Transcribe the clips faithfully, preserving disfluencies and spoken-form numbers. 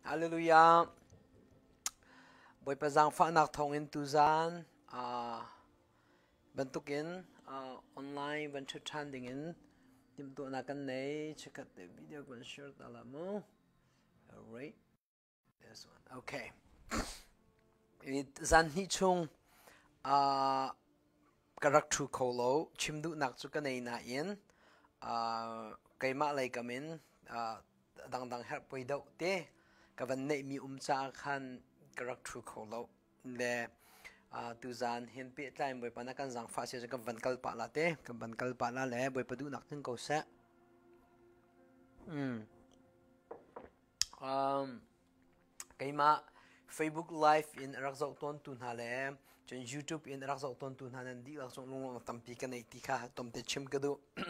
ฮาเลลูยาบอยประจังฟ้านักท่องอินทุจานอ่าบรรทุกินอ่าออนไลน์บรรทุกชันดิ่งติมตัวนักกันในเช็คแต่วิดีโอกันเชิญตลาดมั้ง alright this one okay อีจันฮิชงอ่ากระดักทูโคโลชิมดูนักสุกันในน่าอินอ่าไกมาอะไรกันมินอ่าดังๆเฮปไปดูเต้กับวันนี้มีอุ้มจากขันกระดักทูโคโลเล่ตุจานเห็นเปียใจบ่อยปนักกันจังฟ้าเสียกับวันกัลปะละเต้กับวันกัลปะละเล่บ่อยไปดูนักถึงเขาเสะอืมอ่าไกมา Facebook Live in รักษาต้นทุนหาเล่จน YouTube in รักษาต้นทุนหานันดีรักษาลงตั้มปีกันในที่ข้าตั้มเตชิมกันดู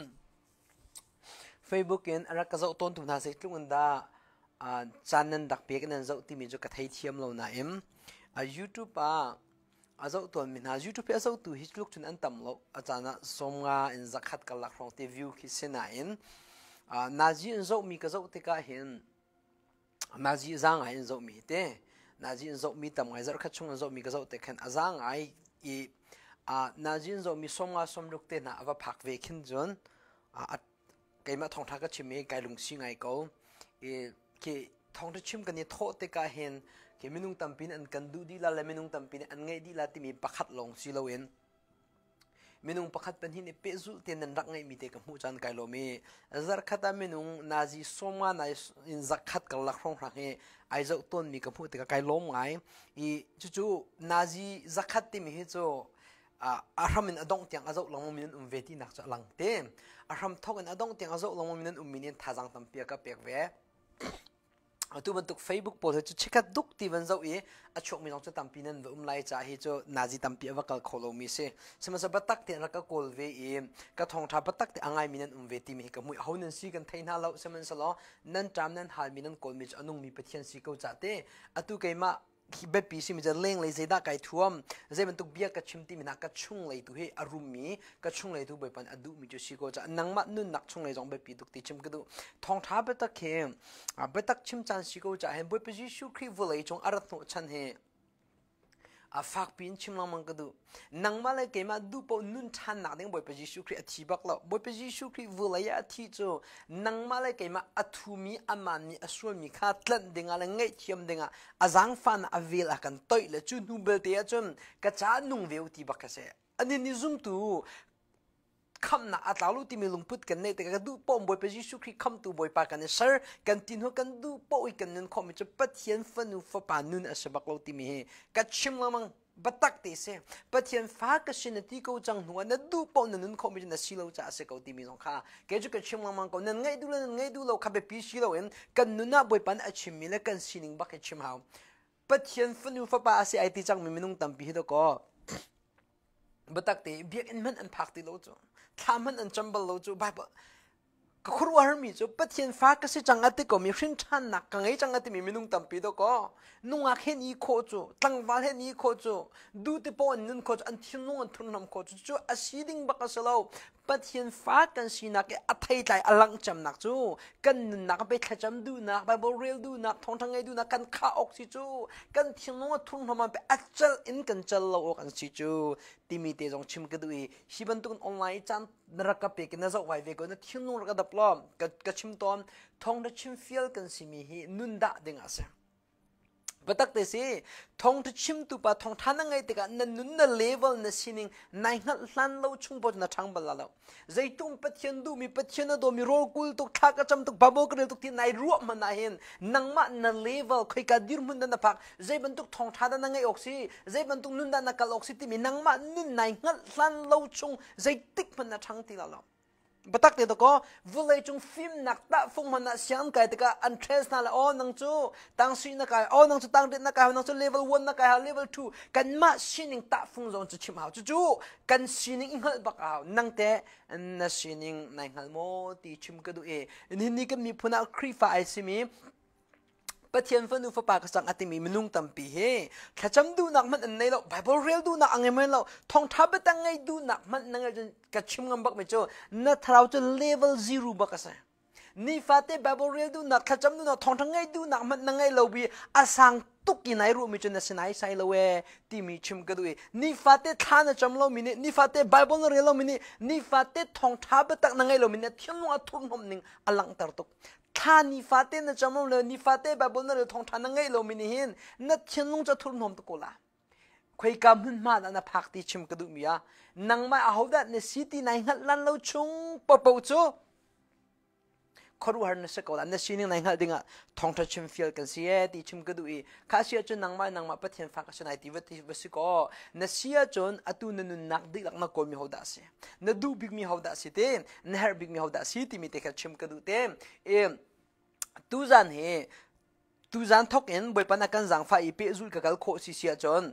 Facebook in รักษาต้นทุนหาเสร็จลุงอันดาอ่าจานนั้นดักเปียกันนั้นจะที่มีจุดกระทายเทียมเราหน่าเอ็มอ่า YouTube อ่ะอาจจะตัวมินหา YouTube อาจจะตัวฮิตลุกจนอันต่ำเราอาจารย์สมงาอินจักขัดกันหลักของทีวิวคิดเสนาอินอ่านาจีอินจะมีก็จะติกาเห็นนาจีจังไงอินจะมีเต้นาจีอินจะมีต่ำไงจะขัดช่วงอินจะมีก็จะติกันอาจังไงอีอ่านาจีอินจะมีสมงาสมลุกเต้น่ะว่าพักเวคินจนอ่าไก่มาทองทักก็ชิมเองไก่ลุงชิงไงก็อีที่ทองที่ชิมกันนี่โทษติกาเห็นเขมินุงตัมปินอันกันดูดีละเลยมินุงตัมปินอันไงดีละที่มีประคัดลงสิเราเองมินุงประคัดเป็นที่นี่เปซุเตียนรักไงมีเตกับหูจันไกลมีจักขัดมินุงนาจีสมานาอินจักขัดกับลักของรักเงไอเจ้าต้นมีกับหูเตกับไกลมไงอีจู่ๆนาจีจักขัดที่มีเหตุอ่าอารมณ์อดงเตียงอาเจ้าลงมินุนอุ้มเวทีนักจะลังเต็มอารมณ์ทอกอดงเตียงอาเจ้าลงมินุนอุ้มมินุนท่าจังตัมเปียกับเปียกเวตัวมันตุก Facebook โพสต์จะเช็คดูที่วันเสาร์เออช่วงมีน้องจะตั้มปีนั้นอุ้มไล่จ่าให้เจ้านาจีตั้มปีว่าก็ขอลงมีเสสมัยสัปดาห์ที่เราก็กอลเวเอก็ทองทับบัดตักที่อ่างไงมีนั้นอุ้มเวทีมีกับมุ้ยเขานั้นสิกันไทยน่าเราสมัยสล้อนั้นจำนั้นหามีนั้นกอลมีจะนุ่งมีประเทศสิเขาจัดเต้อตุกไก่มาแบบปีสิมันจะเล่งเลยเสียดายไก่ท่วมเสียมันตุกเบียกับชิมที่มีนักกระชุ่งเลยตัวเฮอารมณ์มีกระชุ่งเลยตัวแบบปันอดูมีจุดสิโกจะนังมัดนุ่นนักชุ่งเลยจงแบบปีตุกติชิมก็ดูทองท้าเบตักเฮอ่ะเบตักชิมจันสิโกจะเห็นแบบปีชิวครีวเลยจงอารัตโนชันเฮอาฟักปีนชิมลำมังก็ดูนังมาเลยเกี่ยมาดูปนุ่นชันนักเด้งแบบปีชิวครีอธิบักแล้วแบบปีชิวครีวเลยอธิโจนังมาเลยเกี่ยมาอัตุมีอามันมีอสวมีขาดลันเด้งอะไรเงี้ยเทียมเด้งอ่ะอาจังฟันอเวลกันต่อยเลยจุนนูเบลเตียจนกระจานุ่งเวลที่บักเสอันนี้นิซุมตูคำน่ะอัตลาลุที่มีลุงพุทธกันเนี่ยแต่ก็ดูป้อมบอยไปยิสุคริคำตัวบอยปากันเนี่ยเชอร์กันตินหัวกันดูป้อยกันนั่นคอมมิจะปัดเทียนฟันูฟ้าปานุนอาศัยบักเราที่มีกัดชิมละมังบัดตักเตะปัดเทียนฟ้าก็ชินที่เขาจังหัวนั่นดูป้อนั่นนั่นคอมมิจะนั่นสิเราจะอาศัยเขาที่มีสองข้าแกจะกัดชิมละมังก็นั่นไงดูแล้วนั่นไงดูเราขับไปพิชิเราเองกันนุ่นน่ะบอยปันอาชิมมีแล้วกันสินิงบักชิมเขาปัดเทียนฟันูฟ้าปาอาศัยไอที่จังมีมินุงตั้มพิฮิตก็บัดตักเตะเบียกอินมันอันพักที่เราจ้ทำมันอันจำเป็นเราจูแบบก็ครัวหามีจูปัจจัยฟ้าก็สิจังอัติก็มีชิ้นชันนักกังไอจังอัติมีมินุงตั้มปีดก็นุ่งอาเห็นอีโคจูตั้งวันเห็นอีโคจูดูที่ปอนนึนโคจูอันที่นุ่งอันทุนนำโคจูจูอาศิดิงบักสลาวปัจจัยฟ้ากันสินักอัตไทยใจอลังจำนักจูกันนักไปขจำดูนักไปบริเวณดูนักท้องทางไงดูนักกันข้าออกสิจูกันที่นุ่งอันทุนนำมันไปอัจฉริอินกันจัลเราออกกันสิจูที่มีเตจงชิมกันดูอีชิบันตุนออนไลน์จันนักกับเปกันนั่งจะไว้เวกันนั่นที่นุ่งรักดับล้อมกับกับชิมตอนท้องได้ชิมฟิลกันสิมีฮีนุนดาดึงอาเซบัดตักเตสิท้องที่ชิมตุปะท้องท่านั่งไงแต่กันนั่นนุนนั่นเลเวลนั่นสินิงนายหัดลันเราชุ่มปอดนั่นช่างบัลลังใจตุ้มปัจจัยดูมีปัจจัยนั่นดูมีโรกุลตุกทักกระจำตุกบาโบกันตุกที่นายรู้มันนายเห็นนังมานั่นเลเวลใครกันดิรมุนนั่นนับพักใจบรรทุกท้องท่านั่งไงออกซิใจบรรทุกนุนนั่นนักกลออกซิที่มีนังมานุนนายหัดลันเราชุ่มใจติ๊กมันนั่นช่างที่ละละบัดตักเตะตะก็วิเลยจงฟิล์มนักตะฟงมันน่ะเสียงไก่ตะก็อันเทรสนั่นแหละอ๋อนังจูตั้งซีนักไก่อ๋อนังจูตั้งเด็ดนักไก่นังจูเลเวลวันนักไก่ฮะเลเวลทูกันมาซีนิงตะฟงจงจะชิมหาวจู่ๆกันซีนิงอิงหัลบักหาวนังเตะนั่นซีนิงนายหัลโมตีชิมกันดูเอนี่นี่ก็มีพนักครีฟ้าไอซิมีปัจจัยฟันดูฟ้าปากสังอาติมีมนุงตั้มปีเฮถ้าจำดูนักมันอันไหนเราไบเบิลเรียลดูนักอันไหนเราท่องทับตั้งไงดูนักมันนั่งจนกระชิมกันบักไม่เจอนั่นเราจะเลเวลซีโร่บักกันนี่ฟาเต้ไบเบิลเรียนดูนักขจำดูนักท่องทั้งไงดูนักมันนังไงเราบีอาสังตุกินไหนรู้มีจนนัสนัยใส่ละเวที่มีชิมกันด้วยนี่ฟาเต้ท่านจำเรามินินี่ฟาเต้ไบเบิลเรียนเรามินินี่ฟาเต้ท่องท้าไปตักนังไงเรามินิเที่ยงว่าทุ่งหอมหนึ่งอลังตรตุกท่านี่ฟาเต้นะจำเราเลยนี่ฟาเต้ไบเบิลเรียนท่องท่านังไงเรามินิเห็นนัดเที่ยงจะทุ่งหอมตะโกละคุยกันมันมาแล้วนะพักที่ชิมกันดูมีอ่ะนังไม่เอาได้ในสิที่ไหนหัดลันเราชงปะปะจูขอรู้หาในสกอลในสิ่งไหนหัดดิ่งอ่ะท่องทัชชิมฟิลกันเสียที่ชิมกันดูอีข้าเสียจนนังไม่นังไม่ปะเทียนฟังกันชนะที่วัดที่วัดสกอในเสียจนอตุนนุนนักดิลักนักกอมีหัวดาสีในดูบิ๊กมีหัวดาสีเต็มในฮาร์บิ๊กมีหัวดาสีที่มีแต่แค่ชิมกันดูเต็มเอ็มตูจันเฮตูจันทอกเอ็นบ่อยปนักกันจังฟ้าอีเปจุลกับกัลโคสิเสียจน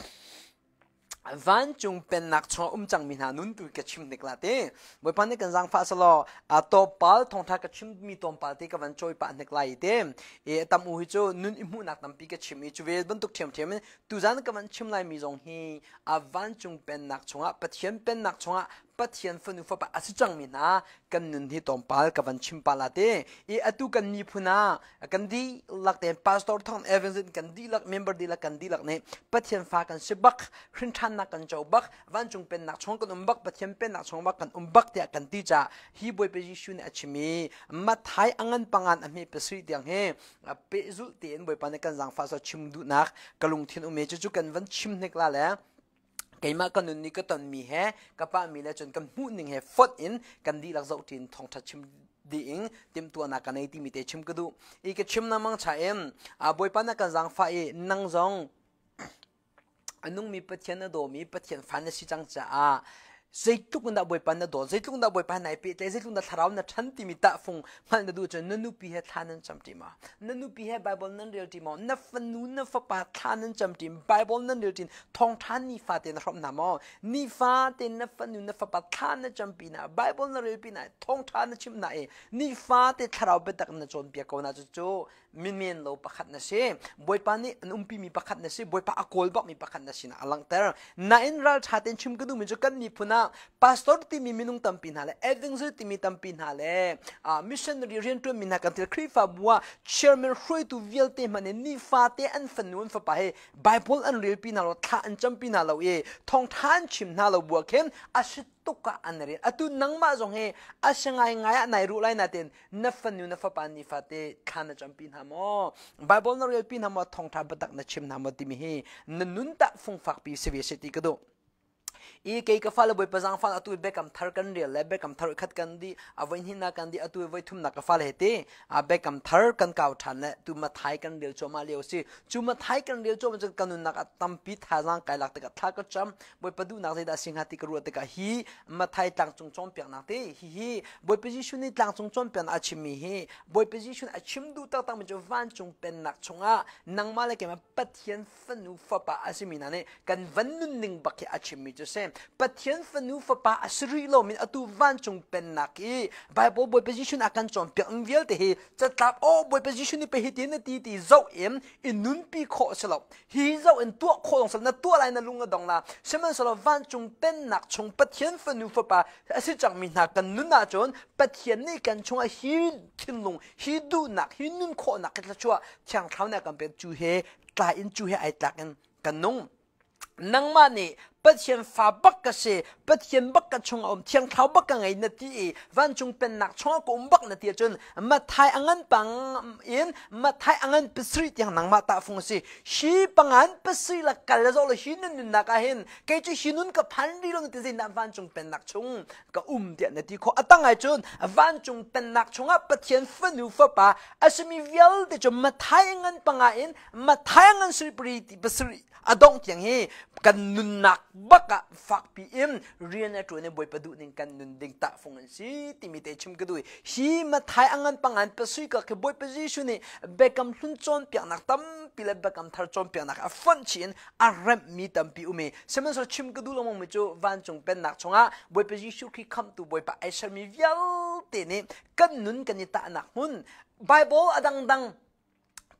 วันจงเป็นนักชงอุ้มจังมินานุนตุกชิมเด็กละเต้บ่อยปนักกันจังฟ้าสลออาตบปาลทองทักชิมมีตอมปาลเต้กับวันจอยปานเด็กละเต้เอตัมอุฮิโจนุนอิมูนักตัมปีกชิมอีจูเวสบันตุกเทียมเทียมตูจันกับวันชิมไลมีจงฮีอาวันจงเป็นนักชงอ่ะปะเทียนเป็นนักชงอ่ะปะเทียนฟันุฟ้าปะอาศัยจังมินากันนุนที่ตอมปาลกับวันชิมปาลเต้เออตุกันมีพุนากันดีลักเต้พาสตอร์ทองเอเวนซ์กันดีลักเมมเบอร์ดีลักกันดีลักเนี่ยปะเทียนฟ้ากันสิบักขึ้นทันนักกันเจ้าบักวันจงเป็นนักชงกันอุ้มบักปะเทียนเป็นนักชงบักกันอุ้มบักเดียกันดีจ้าฮีบอยเปจิชุนอชิมีมาไทยอังเงินปังอันอเมเปสุดยังเฮเปจุเตียนบอยปานกันจังฟ้าสชิมดูนักกลุงเทียนอุเมจุจุกันวันชิมเนกลาแล้วไก่มากันนุนนี่ก็ตอนมีแฮกับป้ามีแล้วจนกันหูหนึ่งแฮฟอดอินกันดีหลักเจ้าทินทองทัชชิมดีอิงเต็มตัวนักกันในที่มีแต่ชิมก็ดูอีกชิมน้ำมังชาเอ็มอ่าบอยปานกันจังฟ้าเอนังจงอันนุ่งมีปะเทียนโดมีปะเทียนฟันสิจังจ้าใจทุกคนได้บอยปันนะโดใจทุกคนได้บอยปันไหนปีใจทุกคนได้ทาราวนะฉันที่มีตาฟงมันจะดูจนนั่นนูปีให้ทานันจำจีมานั่นนูปีให้ไบเบิลนั่นเรียลจีมานับฟันนูนับฟ้าปาทานันจำจีไบเบิลนั่นเรียลจีทองทานนี่ฟ้าเต็นรอบน้ำอ๋อนี่ฟ้าเต็นนับฟันนูนับฟ้าปาทานันจำปีนะไบเบิลนั่นเรียลปีนะทองทานนั่นชิมนะเอนี่ฟ้าเต็นทาราวเบ็ดตักนั่นจนเปียกเอานะจู่จู่มินมินเราประคัดนะเช่บอยปันนี่อุ้มปีมีประคัดนะเช่บอยปะอโกลบอกมีประคัดนะเช่นะอลังเตอร์น่าอินรัลชาเต็นชิมก็ดูมันจะกันมีพุนาพาสตอร์ที่มีมินุงตัมปินหาเลเอเวนซ์ที่มีตัมปินหาเลอ่ามิชชันนารีเรียนตัวมินากันเทครีฟาบัวเชอร์แมนช่วยตัววิลเตมันนี่ฟาเตอันฟันนูนฟ้าไปไบเบิลอันเรียลปินาเราท่าอันจำปินาเราเอทองท่านชิมนาเราบัวเข้มอาชิตุกะอันเรียนอตุนังมาจงเฮอาชงไงไงอะไหนรู้ไรนาเต็นนับฟันนูนฟ้าปานี่ฟาเตท่านจำปินหามอไบเบิลอันเรียลปินหามอทองท่านบัตักนัชิมหามอติมิเฮนันนุนตะฟงฟักปีเสวีเสติกระโดอีเกย์ก็ฟ้าเลยบ่อยประจังฟ้าตัวเบคกัมทาร์กันเรียลเบคกัมทาร์ขัดกันดีเอาไว้หินนักกันดีเอาตัวไว้ทุ่มนักฟ้าเลยเต้อาเบคกัมทาร์กันเก่าทันเลยตัวมาไทยกันเรียลโจมาเลี้ยวสิจูมาไทยกันเรียลโจมันจะกันนุนักตั้มปีท่าร่างกายหลักแต่ก็ท่าก็จำบ่อยประดูนักใจดาสิงหาติกรัวแต่ก็ฮีมาไทยต่างจงจอมเปียกนักเต้ฮีฮีบ่อยไปจิชุนี่ต่างจงจอมเปียกอาชิมีฮีบ่อยไปจิชุนอาชิมดูตั้งตั้งมันจะวันจงเป็นนักชงอ่ะนังมาเลยแกมาปัทยันฟันูฟ้าป่าอาชิมีนั่นเองกันวันนุ่นหนึ่งบักแค่อาชิมีจะเซมปัทยันฟันูฟ้าป่าอาศรีโลมินอตูวันจงเป็นนักอีไบเบิลบอยไปจิชุนอาการจอมเปียกเวียลเตฮีจะตับโอ้บอยไปจิชุนนี่ไปเฮตีนตีตีเจ้าเอ็มอินนุนปีโคสลับฮีเจ้าเอ็นตัวโคลงสลับนั่นตัวอะไรนั่นลุงกระดองละเชื่อมันสลับวันจงเป็นนักชงปัทยันฟันูฟ้าป่าอาศัยจังมินากันนุนอาจนปัทยันนี่กันชงฮีทินลงฮีดูนักฮีนุนโคนักกันละชัวเชียงเท้าเนี่ยกันเป็นจูเฮตายอินจูเฮไอตักกันกันนุ่งนังมานี่ปัจจัยฟ้าบักกะเสปัจจัยบักกะชงอมเทียงเท้าบักกะไงนาทีวันจงเป็นนักชงกุมบักนาทีจนมาไทยอังเงินปังอินมาไทยอังเงินเปสริอย่างนังมาตาฟงสิชีปังอันเปสริละกันแล้วจะเลยหินุนนักเห็นแกจะหินุนกับพันดีลงที่สินับวันจงเป็นนักชงก็อุ้มเดียนาทีเขาตั้งไงจนวันจงเป็นนักชงอ่ะปัจจัยฟันูฟ้าป่าอาจจะมีเวลเดจมาไทยอังเงินปังอินมาไทยอังเงินสิบริติเปสริอดงอย่างเฮกันนุนนักบักกะฟักปีเอ็มเรียนในตัวในบอยประดูนึงกันนุนดึงตาฟงอันสิที่มีแต่ชิมกันด้วยฮีมาไทยอังเงินปังอันเปสุยก็คือบอยประจิชุนี่เบกำลุนจอนเปียกนักตั้มปีละเบกำทาร์จอนเปียกนักฟันชินอารมมีตั้มปีอุเมสมัยสชิมกันดูละมงมิจูวันจงเป็นนักชงอ่ะบอยประจิชุที่คำตัวบอยปะไอชามีเวลเตนี่กันนุนกันนี่ตาหนักมุนไบเบิลอดังดัง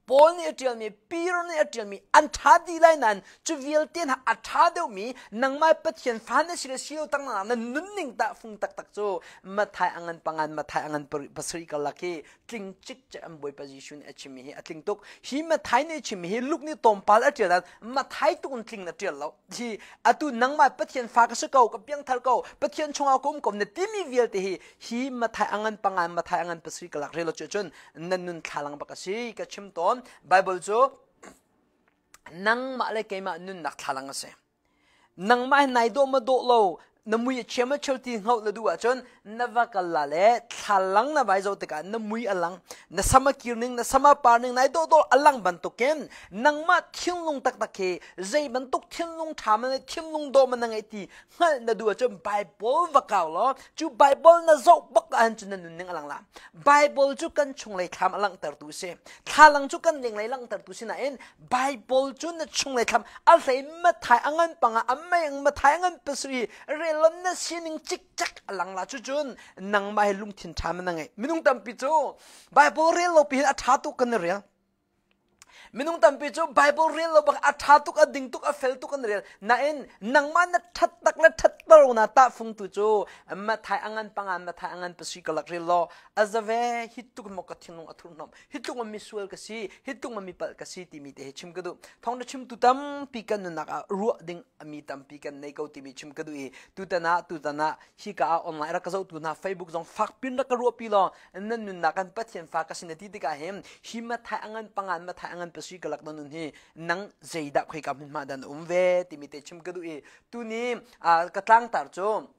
ปอลนี่เจียมีปีรนี่เจียมีอันท้าดีไลนั้นจูวิลเตียนหาอันท้าเดียวมีนังไม่ปะเทียนฟ้าเนี่ยสิเลสิโอตั้งนั้นนั้นนุ่นนิ่งตาฟุงตักตักโจมาไทยอังอันปังอันมาไทยอังอันภาษาอีกลักที่กลิ้งจิกจะอันบอยปะจิชุนเอชิมีเฮกลิ้งตุกฮีมาไทยเนี่ยชิมีเฮลูกนี่ตอมปาลเจียนั้นมาไทยตุกนกลิ้งนั่นเจียแล้วที่อะตุนังไม่ปะเทียนฟ้าก็สกาวกับยังทัลกาวปะเทียนชงเอากุมกุมเนี่ยที่มีวิลที่ฮีมาไทยอังอันปังอันมาไทยอังอันภาษาอีกลักเรลจจนนั่นนุ่นขลังปะกสิกับชิมตอนไบเบิลโจนังมาเลยเกมานุนนักทาลังเสนังมาในโดมาโดโลนมุยเชื่อมเชื่อที่เขาเลยดูอ่ะจนนวกัลลาเล่ทาลังนะใบโจติกันนมุยอลังนสมาคิรนึงนสมาปานึงในโดโดอลังบันตุกเกนนังมาทิ้งลงตักตักเคใจบันตุกทิ้งลงถามมันทิ้งลงโดมันนังไอทีฮันนดูอ่ะจนไบเบิลวักเอาล้อจูไบเบิลนะโจบักอันจุนนุนนึงอลังละไบเบิลจูกันชงเลยทำอลังตัดตุเสทาลังจูกันเลี้ยงเลยลังตัดตุเสนะเอ็นไบเบิลจูนชงเลยทำอะไรมาถ่ายอังอันปังอ่ะไม่ยังมาถ่ายอังอันเปสรีเรลอนนะสินิงจิกจักหลังละจุจุนนังไม่ลุงทินทามันนังไงมินุงตัมปิโจไบเบิลเรียนเราปีนอัฐาตุกันเรียมินุงตัมปิโจไบเบิลเรียนเราบักอัฐาตุกอดิ่งตุกอเฟลตุกันเรียน่าเอ็นนังมันนัดทัดตักและทัดตรนาตาฟุงตุโจมาถ่ายอังอันปังอันมาถ่ายอังอันเปสรีกลักเรียลอาจจะเวฮิตุกมกทินลงอัทุนนอมฮิตุกมันมีสวลกษีฮิตุกมันมีปัลกษีที่มีเตะชิมกระดูท้องนั้นชิมตุตัมปีกันนุนักรัวดิ่งมีตัมปีกันในเกาที่มีชิมกระดูอีตุตันะตุตันะฮิกาออนไลน์รักษาตุนะเฟซบุ๊กจงฟักพินรักรัวปีลอนั่นนุนักกันปัจเจียนฟักสินที่ติกาเห็มฮิมาถ่ายอังอันปังอันมาถ่ายอังอันเปสรีกลักนั่นนุนฮีนังใจดับใครกับมันมาดันอุ้มเวที่มีเตะชิมกระดูอีตุนี้อ่ากระตั้งตาร์โจ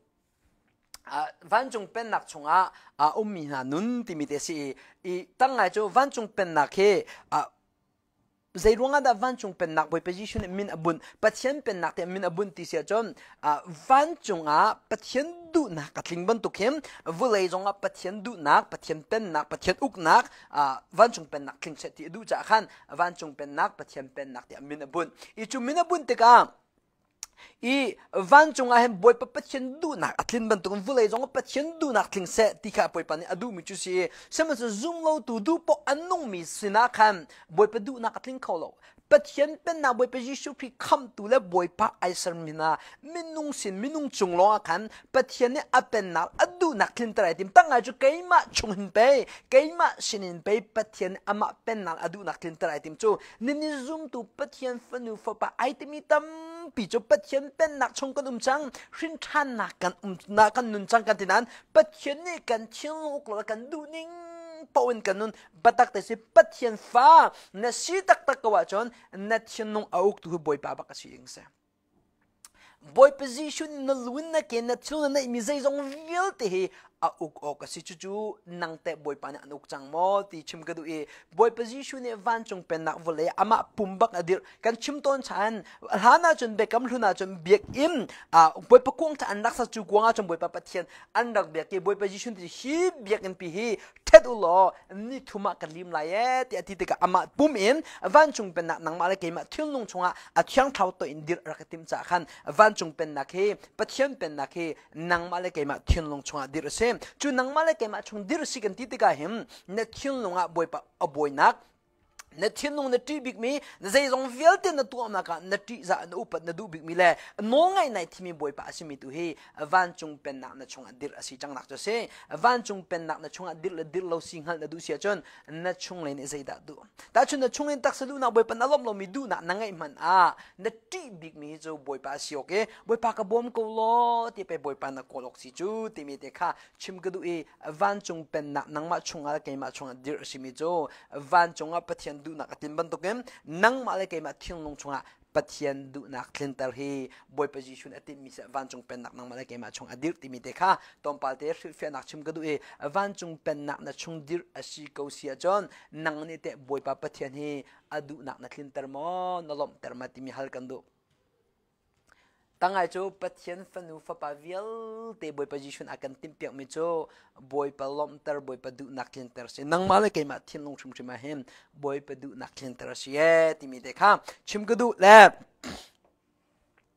วันจงเป็นนักชงอ่ะอุ้มมีนานุนที่มีเตสิอีตั้งไงโจวันจงเป็นนักเฮอ่ะใจรวงอ่ะวันจงเป็นนักบอยไปยิชุนมินอบุญปัจเจียนเป็นนักแต่มินอบุญที่เสียจนอ่ะวันจงอ่ะปัจเจียนดูนักกัดลิงบันตุเข้มวุเลยจงอ่ะปัจเจียนดูนักปัจเจียนเป็นนักปัจเจียนอุกนักอ่ะวันจงเป็นนักลิงเสติดูจากขันวันจงเป็นนักปัจเจียนเป็นนักแต่มินอบุญอีจูมินอบุญติกาอีวันจงอาเห็นบอยปะปะเชนดูนักอัดลินบันตุกันฟุเลยจงปะเชนดูนักลิงเสติข้าบอยปะนี่อดูมิจุสีเสมันจะzoomเราตูดูปออันนุ่งมีสินะคันบอยปะดูนักอัดลิงเขาเราปะเชนเป็นนักบอยปะยิชูพี่คำตูและบอยปะไอซ์มินามินุงสินมินุงจงลงคันปะเชนเนี่ยอเป็นนักอดูนักลินตรายติมตั้งไงจูเกยมาชงหินไปเกยมาสินินไปปะเชนอามาเป็นนักอดูนักลินตรายติมจูนินิ zoom ตูปะเชนฟันูฟะปะไอติมิตัมปีจบปัจเจียนเป็นนักชงกันอุ้มจังรินท่านนักกันอุ้มนักกันนุนจังกันที่นั้นปัจเจียนนี่กันเชียงลูกหรือกันดูนิ่งปวินกันนุนบัตักแต่สิปัจเจียนฟ้าเนสีตักตักกว่าจนเนเชียนนงเอาอุกตัวบอยป้าบักสิยังเสบอยпози션นลุนนักเกนเชียนนั่นมีใจจงวิลที่อาอุกออกสิจูจูนังเตะบอยปานะนุกจังมอที่ชิมกระดูเอบอยpositionเนี่ยวันจงเป็นนักวอลเลย์อามาปุ่มบักอดีร์กันชิมต้นชันหานาจนเบกำลุนาจนเบียกอิมอ่าบอยปะกวงจะอันรักษาจูกวงอาจนบอยปะปะเทียนอันรักเบียกบอย position ที่ฮีเบียกกันปีฮีเท็ดอุลอนี่ทุมากันลิมไลเอที่อธิติกาอามาปุ่มอินวันจงเป็นนักนังมาเลยเกมาทิ้งลงชงอ่ะอาเทียงเท้าตัวอินดิร์รักติมจากขันวันจงเป็นนักเฮปะเทียนเป็นนักเฮนังมาเลยเกมาทิ้งลงชงอ่ะดิร์เซมจูนังมาเลยเกมาชงดิรสิกันที่ติกาหิมเนทิลลงอ่ะบอยปะอบอยนักเนทิลลงเนทีบิกมีเนใจจงเวลเตนตัวนักเนทีจะนอุปเนดูบิกมีเลยน้องไงในที่มีบอยปะสิมีตัวเฮวันจงเป็นนักเนชงอ่ะดิรสิจังนักจะเซวันจงเป็นนักเนชงอ่ะดิรดิรเราสิงหันเนดูเสียจนเนชงเลยเนใจดัดดูแต่ชนเนชงเลยตักสะดูนักบอยปะนั่งล้อมเรามีดูนักนั่งไงมันอ่ะเนทีบิกมีจะบอยปะสิโอเคบอยปะกับบอมกูโลที่ไปบอยปะนักโกลกสิจูที่มีเด็กข้าชิมกระดูเอวันจงเป็นนักนั่งมาชงอะไรกันมาชงอ่ะดิรสิมีจูวันจงอ่ะปะเทียนดูนักติมบันตุกเอ็มนั่งมาเลยกันมาเที่ยงลงชงอ่ะปะเทียนดูนักคลินเตอร์ฮีบอยปจิชุนอติมีเสวันจงเป็นนักนั่งมาเลยกันมาชงอดิร์ติมีเด็กข้าตอนปาเตอร์ฟิลนักชิมกระดูเอวันจงเป็นนักนักชงดิร์อชิโกเซียจอนนั่งนี่เตะบอยปะปะเทียนฮีอดูนักนักคลินเตอร์มอนลมเตอร์มาติมีฮัลกันดูตั้งไงจูปะเทียนฟันูฟะปาวิลเตบอยปจิชุนอากันติมเปียกมิจูบอยปะลมเตอร์บอยปะดูนักคลินเตอร์สินั่งมาเลยกันมาเทียนลงชิมชิมมาเฮมบอยปะดูนักคลินเตอร์สิเอติมีเด็กข้าชิมกระดูแล้ว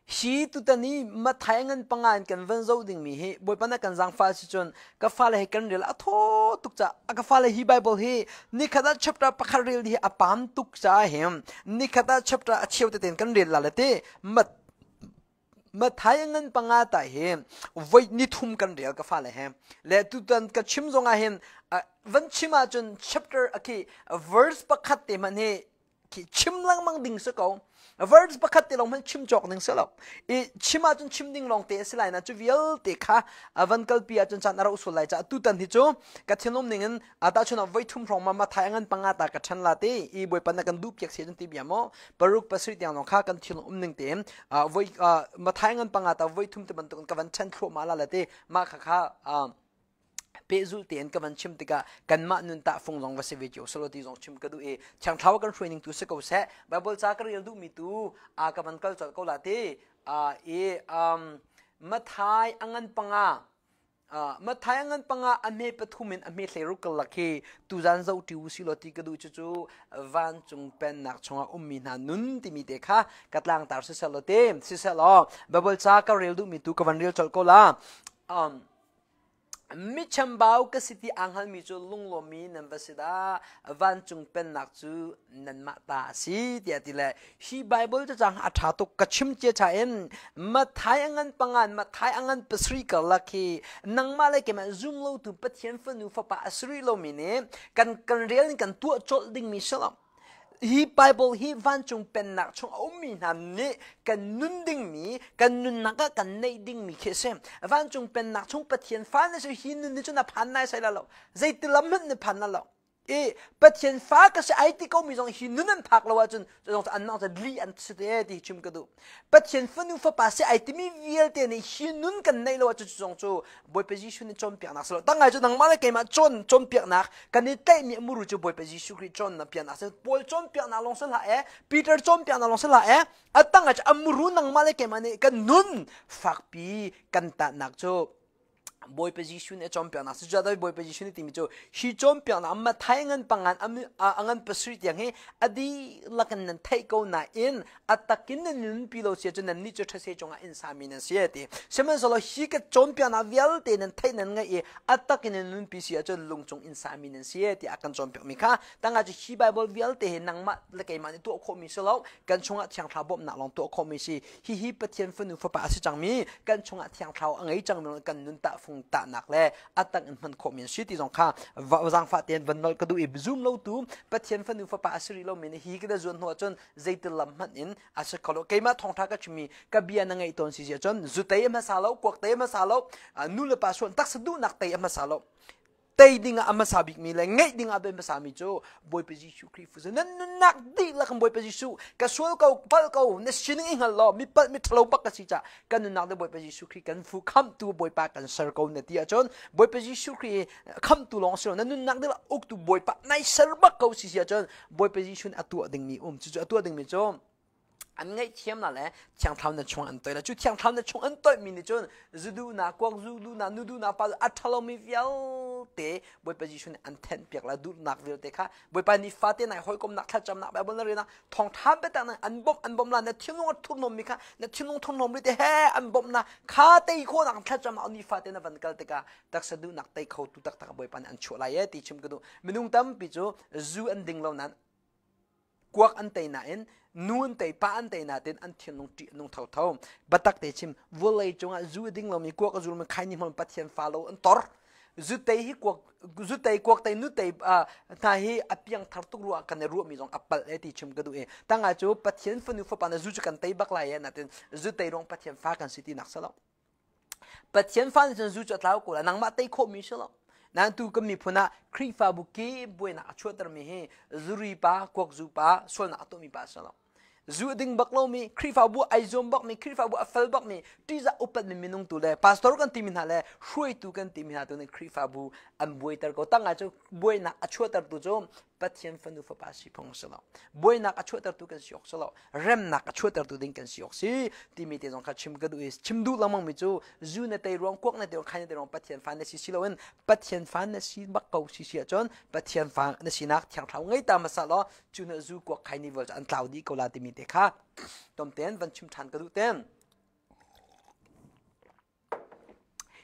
ฮีตุตันนี้มาไทยเงินปังงานกันวันเจ้าดิ่งมีเฮบอยปนักกันจังฟ้าสิจนก็ฟ้าเลยกันเรียลอะท้อตุกจ้าก็ฟ้าเลยฮีไบเบิลเฮนี่ขณะชัปตาปักเรียลที่อปามตุกจ้าเฮมนี่ขณะชัปตาเชี่ยวเต็นกันเรียลละเลยเต้มามาไทยเงินปังงานแต่เฮมไว้นิทุ่มกันเรียลก็ฟ้าเลยเฮมและตุตันก็ชิมจงอาเฮมวันชิมาจนชัปตาอะคี verse ปักขัดเตมันเฮคีชิมลังมังดิ่งสักเอาverse ประคัตติลงมันชิมจอกหนึ่งเสลบอีชิมาจนชิมดิ่งลงเตะสิไลนะจูวิลเตะค่ะวันกัลปีอาจนจันเราสุไลจะตุตันที่จูกัดเทนมหนึ่งอาตาชนเอาไว้ทุ่มรองมามาทายงันปังอาตากัดชันลาเตอีบวยปันกันดูเปียกเสียจนตีบียมอปรุกประสิทธิ์อย่างน้องข้ากันเทนมหนึ่งเต็มอ่าไว้อ่ามาทายงันปังอาตาไว้ทุ่มเต็มตัวกันวันชันทั่วมาลาเตมาค่ะค่ะอ่าเปซูเตียนกับวันชิมติกากันมานุนตาฟงลงวาสิวิจิโอสโลตีจงชิมกดูเอช่างเท้ากันช่วยนิ่งตัวสกาวเสะไบเบิลจากเรียนดูมีตูอากับวันกัลจัดก็ลาเตอ่าเออ่ามาทายอังันปังอาอ่ามาทายอังันปังอาอเมปทุมินอเมเลรุกลักเฮตูจันเจ้าติวสิโลตีกดูจูจูวันจงเป็นนักชงอุมมินานุนติมีเดค่ะกัดลางตาสิเซโลเตสิเซโลไบเบิลจากเรียนดูมีตูกับวันเรียนจัดก็ลาอ่ามิชัมบาวก็สิที่อังฮันมิจูลุงโลมีนันบสิดาวันจุงเป็นนักจูนันมาตาสิเดียติเลยฮีไบเบิลจะจังอัฐาตุกชิมเจชาเอ็นมาทายอังันปังอันมาทายอังันปสรีกลักฮีนังมาเลยก็มาซุ่มโลตุปะเทียนฟันูฟ้าปะอสรีโลมีเนี่ยกันกันเรียนกันตัวจดดิ่งมิชลามฮีไบเบิลฮีวันจงเป็นนักชงเอามีนันนี่กันนุนดิ่งมีกันนุนนักกันในดิ่งมีเคเซมวันจงเป็นนักชงปะเทียนฟ้าเนี่ยจะฮีนุนนี่จงนับพันนายใส่ละเราใจติลมันเนี่ยพันละเราเอปะเทียนฟ้าก็จะไอที่เขามีจงฮีนุนนั่นพักเราว่าจนจงอันนั้นจะลีอันสุดเอที่ชิมกันดูปะเทียนฟ้านูฟ้าปัสไอที่มีวิลเตนี่ฮีนุนกันในเราว่าจนจงจูบอยเปจิชุนนี่จอมเปียกนักสละตั้งไงจนนังมาเลยเกมาจนจอมเปียกนักกันนี่เตะมีมูรุจูบอยเปจิชุคริจนนับเปียกนักสละบอยจอมเปียกนักลงสละเอปีเตอร์จอมเปียกนักลงสละเออันตั้งไงจะอมูรุนังมาเลยเกมานี่กันนุนฝักปีกันตานักจูบอยเปจิชุนเอจอมเปียกนักสุดยอดเลยบอยเปจิชุนนี่ที่มีจูฮีจอมเปียกนักมาไทยเงินปังงานอันอันงันประสิทธิ์อย่างเงี้ยอดีลักนั้นไทยกูน่าอินอัตตะกินนั่นนุนพิโลเสียจนนั่นนี่จะเสียจงอินสามีนั่นเสียทีเชื่อมันสโลฮีก็จอมเปียกนักเวลเตนั่นไทยนั่นไงเออัตตะกินนั่นนุนพิเสียจนลงจงอินสามีนั่นเสียทีอากันจอมเปียกมีค่ะตั้งแต่จะฮีไบเบิลเวลเตเห็นนังมาละไงมันตัวโคมิสโลกันชงอ่ะเทียงเท้าบ่มหนักลงตัวโคมิสิฮีฮีปะเทียนฟันนูฟ้าป่าสิจังมีกันชงอ่ะเทียงเท้าอังไงจังมีกันนุนตะฟงตะหนักเลยอัตตังมันคอมเมนต์ชีที่สองข้าวจังฟ้าเตียนวันนั้นก็ดูอีบซูมเราตูปะเทียนฟันนูฟ้าป่าสิริเรามีฮีก็ได้จนหัวจนใจตลำมันอินอาศัยเขาเกี่ยมาทองทักก็จะมีกับเบียนังไงตอนสิเจจนจุดเตยมาสาลกวักเตยมาสาลนู่นเลยป่าส่วนตักสะดุนักเตยมาสาลเตยดิ้งอามาสาบิกมีเลยไงดิ้งอาเป็นภาษามิโจบอยเปจิชูคริฟุซนั่นนักดิ้งละกันบอยเปจิชูกระสวยเขาปัลเขาเนี่ยชินึงอิงฮัลโลมีปัลมีทะลุปักกสิจ้ากันนักเดบอยเปจิชูคริกันฟูคำตัวบอยปากันเซอร์เขาเนี่ยที่อาจารย์บอยเปจิชูคริคำตัวลองเสียนั่นนักเดละอุกตัวบอยปาในเซอร์บักเขาสิอาจารย์บอยเปจิชูอัตัวดิ้งมีอุ้มจู่ๆอัตัวดิ้งมีโจอันไงเทียมนั่นแหละเทียงทำในช่วงอันตัวแล้วจู่เทียงทำในช่วงอันตัวมีนี่จนจูดูนักกวางจูดูนักนูดูนักปาอัทลมีเวลเตะบอยไปจีชวนอันเทนเปียกแล้วดูนักเวลเตะค่ะบอยไปนี่ฟาเตะไหนหอยกลมนักทัดจำนักแบบบนนั้นเลยนะทองทับไปแต่นั้นอันบอมอันบอมละเนี่ยทิ้งลงทุ่นนมมีค่ะเนี่ยทิ้งลงทุ่นนมเลยเตะเฮ้อันบอมนะข้าเตะโคนักทัดจำนักอันนี้ฟาเตะนะวันกันเตะค่ะตักสะดูนักเตะเขาตุตักตักบอยไปอันชั่วไรเอติชิมกันดูมินุ่งตั้มปิจูจูอันดิ่งเหล่านั้นกวักอันเตยน่ะเอ็นนูนเตยป้าอันเตยน่ะเต็นอันเทียนนงจีนงเท่าเท่าบัตักเตชิมวัวเลยจงอ่ะจูดิ่งเรามีกวักจูมันใครนี่มันปัดเทียนฟาโลอันตอร์จูเตยฮีกวักจูเตยกวักเตยนูเตยอ่าถ้าฮีอภิยังทักตุกรัวกันในรัวมีจงอัปเปิลเอติชิมกันดูเองตั้งอาจูปัดเทียนฟันนูฟ้าปานจูจุกันเตยบักไลเอ็นน่ะเต็นจูเตยรองปัดเทียนฟ้ากันสิที่นักสลาปัดเทียนฟ้านี่จนจูจุดแล้วกูละนังมาเตยโคมิชลานั่นตูก็มีพนักครีฟาบุกีบวยนักช่วยตรมีเฮจูรีป้ากวักจูป้าส่วนนักตัวมีป้าสลาจูดิ่งบักเรามีครีฟาบุไอซอมบักมีครีฟาบุอัฟเฟลบักมีที่จะอุปถัมภ์มีนุ่งตัวเลยพาสตอร์กันทีมินาเลยช่วยตูกันทีมินาตัวนี้ครีฟาบุอันบวยตรก็ตั้งอาจจะบวยนักช่วยตรตัวโจมปัจจัยฟันดูฟ้าสิพงศลบวยนักช่วยตรตัวกันสิยกสลเริ่มนักช่วยตรตัวดิ่งกันสิยกสิที่มีแต่จงขัดชิมกันดูชิมดูละมั่งมิจูจูในแต่รวงกวกในแต่รวงใครในแต่รวงปัจจัยฟันในสิสิลวันปัจจัยฟันในสิบักเกาสิสิจนปัจจัยฟันในสินักเที่ยงเท้าไงตามมาสลจูในจูกวกใครในวันอันคลาวดีก็ลาที่มีแต่ค่ะตอมเต้นวันชิมทันกันดูเต้น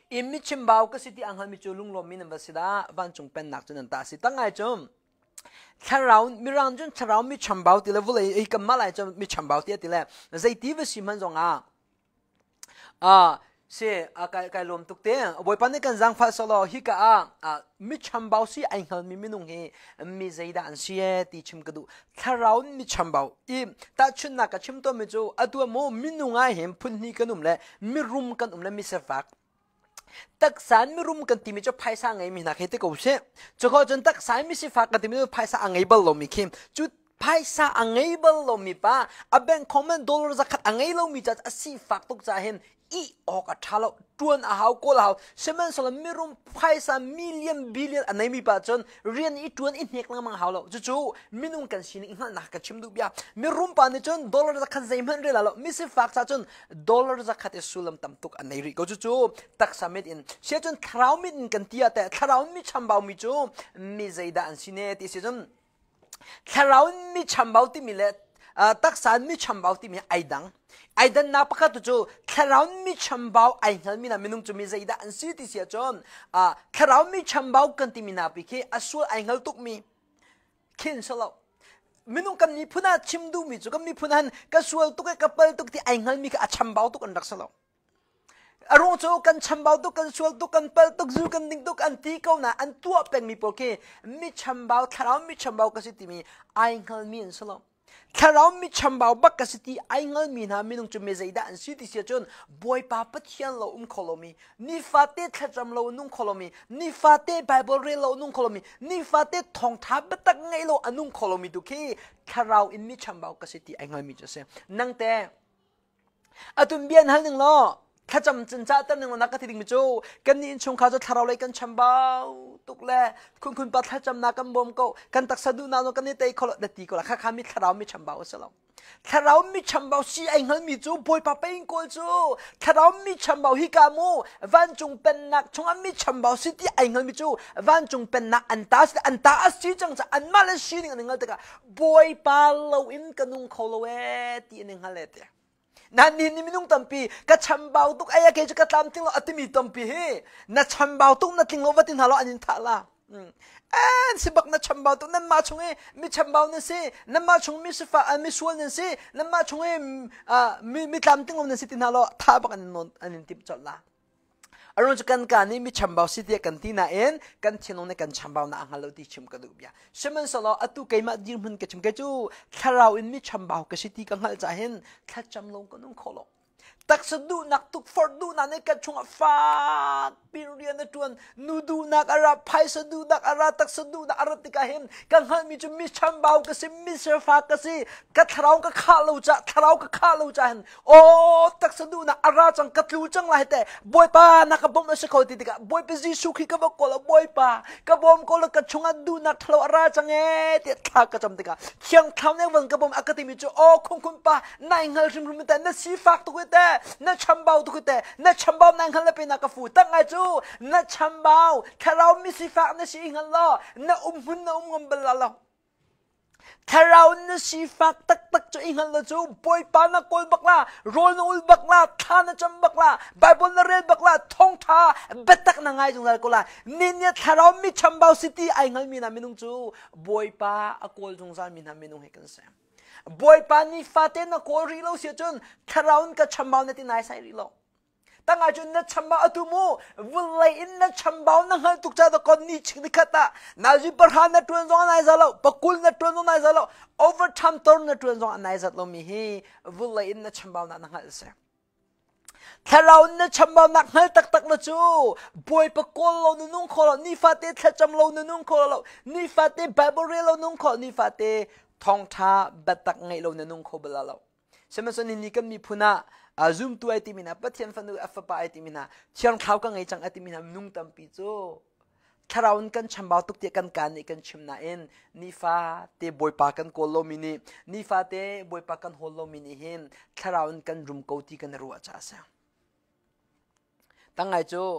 อิมิชิมบ่าวก็สิที่อังหันมิจูลุงลมมินันบสิดาวันจงเป็นหนักจนนันตาสิตั้งไงจมถ้าเรามีรังจนถ้าเรามีชิมบ่าวที่เลวเลยไอ้กันมาเลยจนมีชิมบ่าวที่ที่เลยใจที่ว่าสิมันจงอ่ะอ่าเสียอ่ะไกไกลมตุกเตะบ่อยปานนี้กันจังฟ้าสโลฮิกะอ่ะอ่ะมิชิมบ่าวสิอังหันมีมินุงเฮมีใจด่านเสียที่ชิมกระดูถ้าเรามีชิมบ่าวอีแต่ชุนนักชิมตัวมิจูอ่ะตัวโมมินุงไงเห็นพุ่นนี่กันอุ่มเลยมีรุมกันอุ่มเลยมีเสฟักตักสารไม่รุมกันที่มีจะไพ่สร้างไงมีนักเหตุก็ไม่ใช่จุดเขาจนตักสารไม่สิฟักกันที่มีจะไพ่สร้างไงบัลลมีเข้มจุดไพ่สร้างไงบัลลมีป้าอับเป็นคอมเมนต์ดอลลาร์จะขัดไงเรามีจะสิฟักตุกจะเห็นอีออกอัฐาเราจวนอาหาวก็เราเชื่อมันสลับไม่รุมไพ่สร้างมิลเลียนบิลเลียนอันไหนมีป้าจนเรียนอีจวนอีเน็กนั่งมังหาวเราจู่ๆไม่นุ่งกันสินี่งั้นนักกันชิมดูเบียไม่รุมป้านี่จนดอลลาร์จะขัดใจมันเรื่องเราไม่สิฟักซะจนดอลลาร์จะขัดเอสุลัมตั้มตุกอันไหนริก็จู่ๆตักสามิดอินเชื่อจนทราวมิดอินกันที่แต่ทราวมิดชัมบ่าวมิจูมีใจด่านสิเนี่ยที่เชื่อจนทราวมิดชัมบ่าวที่มีเล่ตักสารมิดชัมบ่าวที่มีไอดังไอ้ดันนับพักจู่ๆถ้าเราไม่ชัมบ่าวไอ้เงินมีนามินุงจะมีใจด่านสิที่เสียจนอ่าถ้าเราไม่ชัมบ่าวกันที่มีนาไปแค่อสุไอ้เงินตุกมีขึ้นสลบมินุงกันมีพูน่าชิมดูมีจู่กันมีพูน่าก็สวลตุกกับเปิลตุกที่ไอ้เงินมีก็ชัมบ่าวตุกันรักสลบอารมณ์จู่กันชัมบ่าวตุกันสวลตุกันเปิลตุกจู่กันดิ้งตุกอันที่เขาหน้าอันตัวเป็นมีโปรแค่มีชัมบ่าวถ้าเราไม่ชัมบ่าวก็สิที่มีไอ้เงินมีสลบถ้าเรามีชัมบ่าวบักกสิที่ไอ้เงินมีนะมินุงจะมีใจด่านสิที่เสียจนบ่อยป้าปัจจัยเราอุ้มคอลมีนี่ฟาเต้ถ้าจำเรานุ่งคอลมีนี่ฟาเต้ไบเบิลเรียนเรานุ่งคอลมีนี่ฟาเต้ทองทับบัตักไงเราอันนุ่งคอลมีดูขี้ถ้าเราอินมีชัมบ่าวกสิที่ไอ้เงินมีจะเสียนั่งแต่อะตุนเบียนหันหนึ่งล้อถ้าจำจินจ้าตั้งหนึ่งนักกติดิ่งมิจูกันนี่ชงเขาจะทาเราเลยกันชัมบ่าวตุกแลคุณคุณปัดถ้าจำนักกันบ่มก็กันตักสะดุนาโนกันนี่เตยขลุ่ยตีก็ละข้าข้ามีทาเรามีชัมบ่าวสลบถ้าเรามีชัมบ่าวสีไอ้เงินมีจูบอยป้าเป็นกูจูถ้าเรามีชัมบ่าวฮิกามูวันจงเป็นนักชงอันมีชัมบ่าวสิที่ไอ้เงินมีจูวันจงเป็นนักอันตาสอันตาสิจังจะอันมาเลสีนึงอันเงินตะกะบอยป้าเราอิมกันนุ่งขลุ่ยตีนึงฮัลเลตนั่นนี่นี่มินุ่งตัมปีก็ชัมบ่าวตุกไอ้ยาเกจก็ตามทิ้งเราอัติมีตัมปีเฮน่ะชัมบ่าวตุกน่ะทิ้งเราวัดทิ้งหาเราอันนี้ท่าละเออสิบักน่ะชัมบ่าวตุกนั่นมาชงเอมีชัมบ่าวนั่นสินั่นมาชงมีสิฟ้าอันมีสวนนั่นสินั่นมาชงเออ่ามีมีตามทิ้งเรานั่นสิทิ้งหาเราท่าบักอันนั้นอันนี้ทิพย์จัดละอารมณ์จะกันการนี้มีชัมบ่าวสิที่กันที่น่าเอ็นกันเชนงในกันชัมบ่าวน่ะอังฮัลโหลที่ชิมกันดูเบียเชื่อมันสละอัตุไกมาดิมมันก็ชิมกันจูถ้าเราอินมีชัมบ่าวก็สิที่กันฮัลจะเห็นถ้าจำลงก็นุ่งขลุ่ยตักสะดุนักตุกฟอร์ดูนันในกระชงฟ้าปีเรียนในจวนนูดูนักอาราไพสะดุนักอาราตักสะดุนักอาราติกาเห็นกังหันมีจุมิชัมบ่าวก็สิมิเซฟ้าก็สิกัทเราก็ข้าลูจ่าทเราก็ข้าลูจ่าเห็นโอ้ตักสะดุนักอาราจังกัทลูจังไรแต่บอยป้านักกระบอมนั่นสิเขาติดกันบอยไปซีสุขีกระบอกก็ละบอยป้ากระบอมก็ละกระชงดูนักทเราอาราจังเอ๋ติดท่ากระจำติกันเชียงทำในวันกระบอมอากาศมีจุโอ้คงคุณป้านายเงาชิมรุมแต่นั่นสีฟ้าตัวแต่นั่นชัมบ่าวตุกแต่นั่นชัมบ่าวนั่งหันเลยเป็นนักฟูตั้งไงจูนั่นชัมบ่าวถ้าเรามีสิฟ้านั่นสิหันล้อนั่นอุ้มหุ่นนั่นอุ้มเงินเบลล์ล้อถ้าเรานั่นสิฟ้าตักตักจูหันล้อจูบอยปานักกอลบักลาโรนอุลบักลาท่านั่นจำบักลาไบเบิลเรียนบักลาท่องท่าเบ็ดตักนั่งไงจงเลยก็ละนี่เนี่ยถ้าเรามีชัมบ่าวสิที่ไอ้เงินมีนามินุงจูบอยปาอักอลจงซามีนามินุงให้กันเสียบอยปานี่ฟาเตนนักอรีโลเสียจนถ้าเราอินกับชัมบ่าวนั่นที่นายใส่รีโลตั้งอาจจะนัดชัมบ่าวตุมูวิลเลยอินนัดชัมบ่าวนั่งหันตุกใจตะกอนนี่ชิงดิขัตตานาจิปะฮานัดตวนซองนายซาโลปะกุลนัดตวนซองนายซาโลโอเวอร์ทัมตอนนัดตวนซองนายซาโลมีเฮวิลเลยอินนัดชัมบ่าวนั่งหันเสียถ้าเราเนี่ยชัมบ่าวนักให้ตักตักละจูบอยปะกอลเรานุ่งคอเรานี่ฟาเต้ถ้าจำเรานุ่งคอเรานี่ฟาเต้ไบเบิลเรียเรานุ่งคอนี่ฟาเต้ทองท่าเบ็ดตักไงเราเนี่ยนุ่งคอเบลาเราใช่ไหมส่วนนี้ก็มีพูน่าอาซุมตัวไอติมินาปัจเจียนฟันดูอัฟปาไอติมินาเชียงเขาก็ไงจังไอติมินานุ่งตั้มปีโจถ้าเราอุนกันชัมบ่าวตุกเตียกันการนี่กันชิมนาเอ็นนี่ฟ้าเตบอยปากันโกโลมินีนี่ฟ้าเตบอยปากันโฮโลมินีเห็นถ้าเราอุนกันรุมโกตีกันรัวจ้าเสียตั้งไงโจ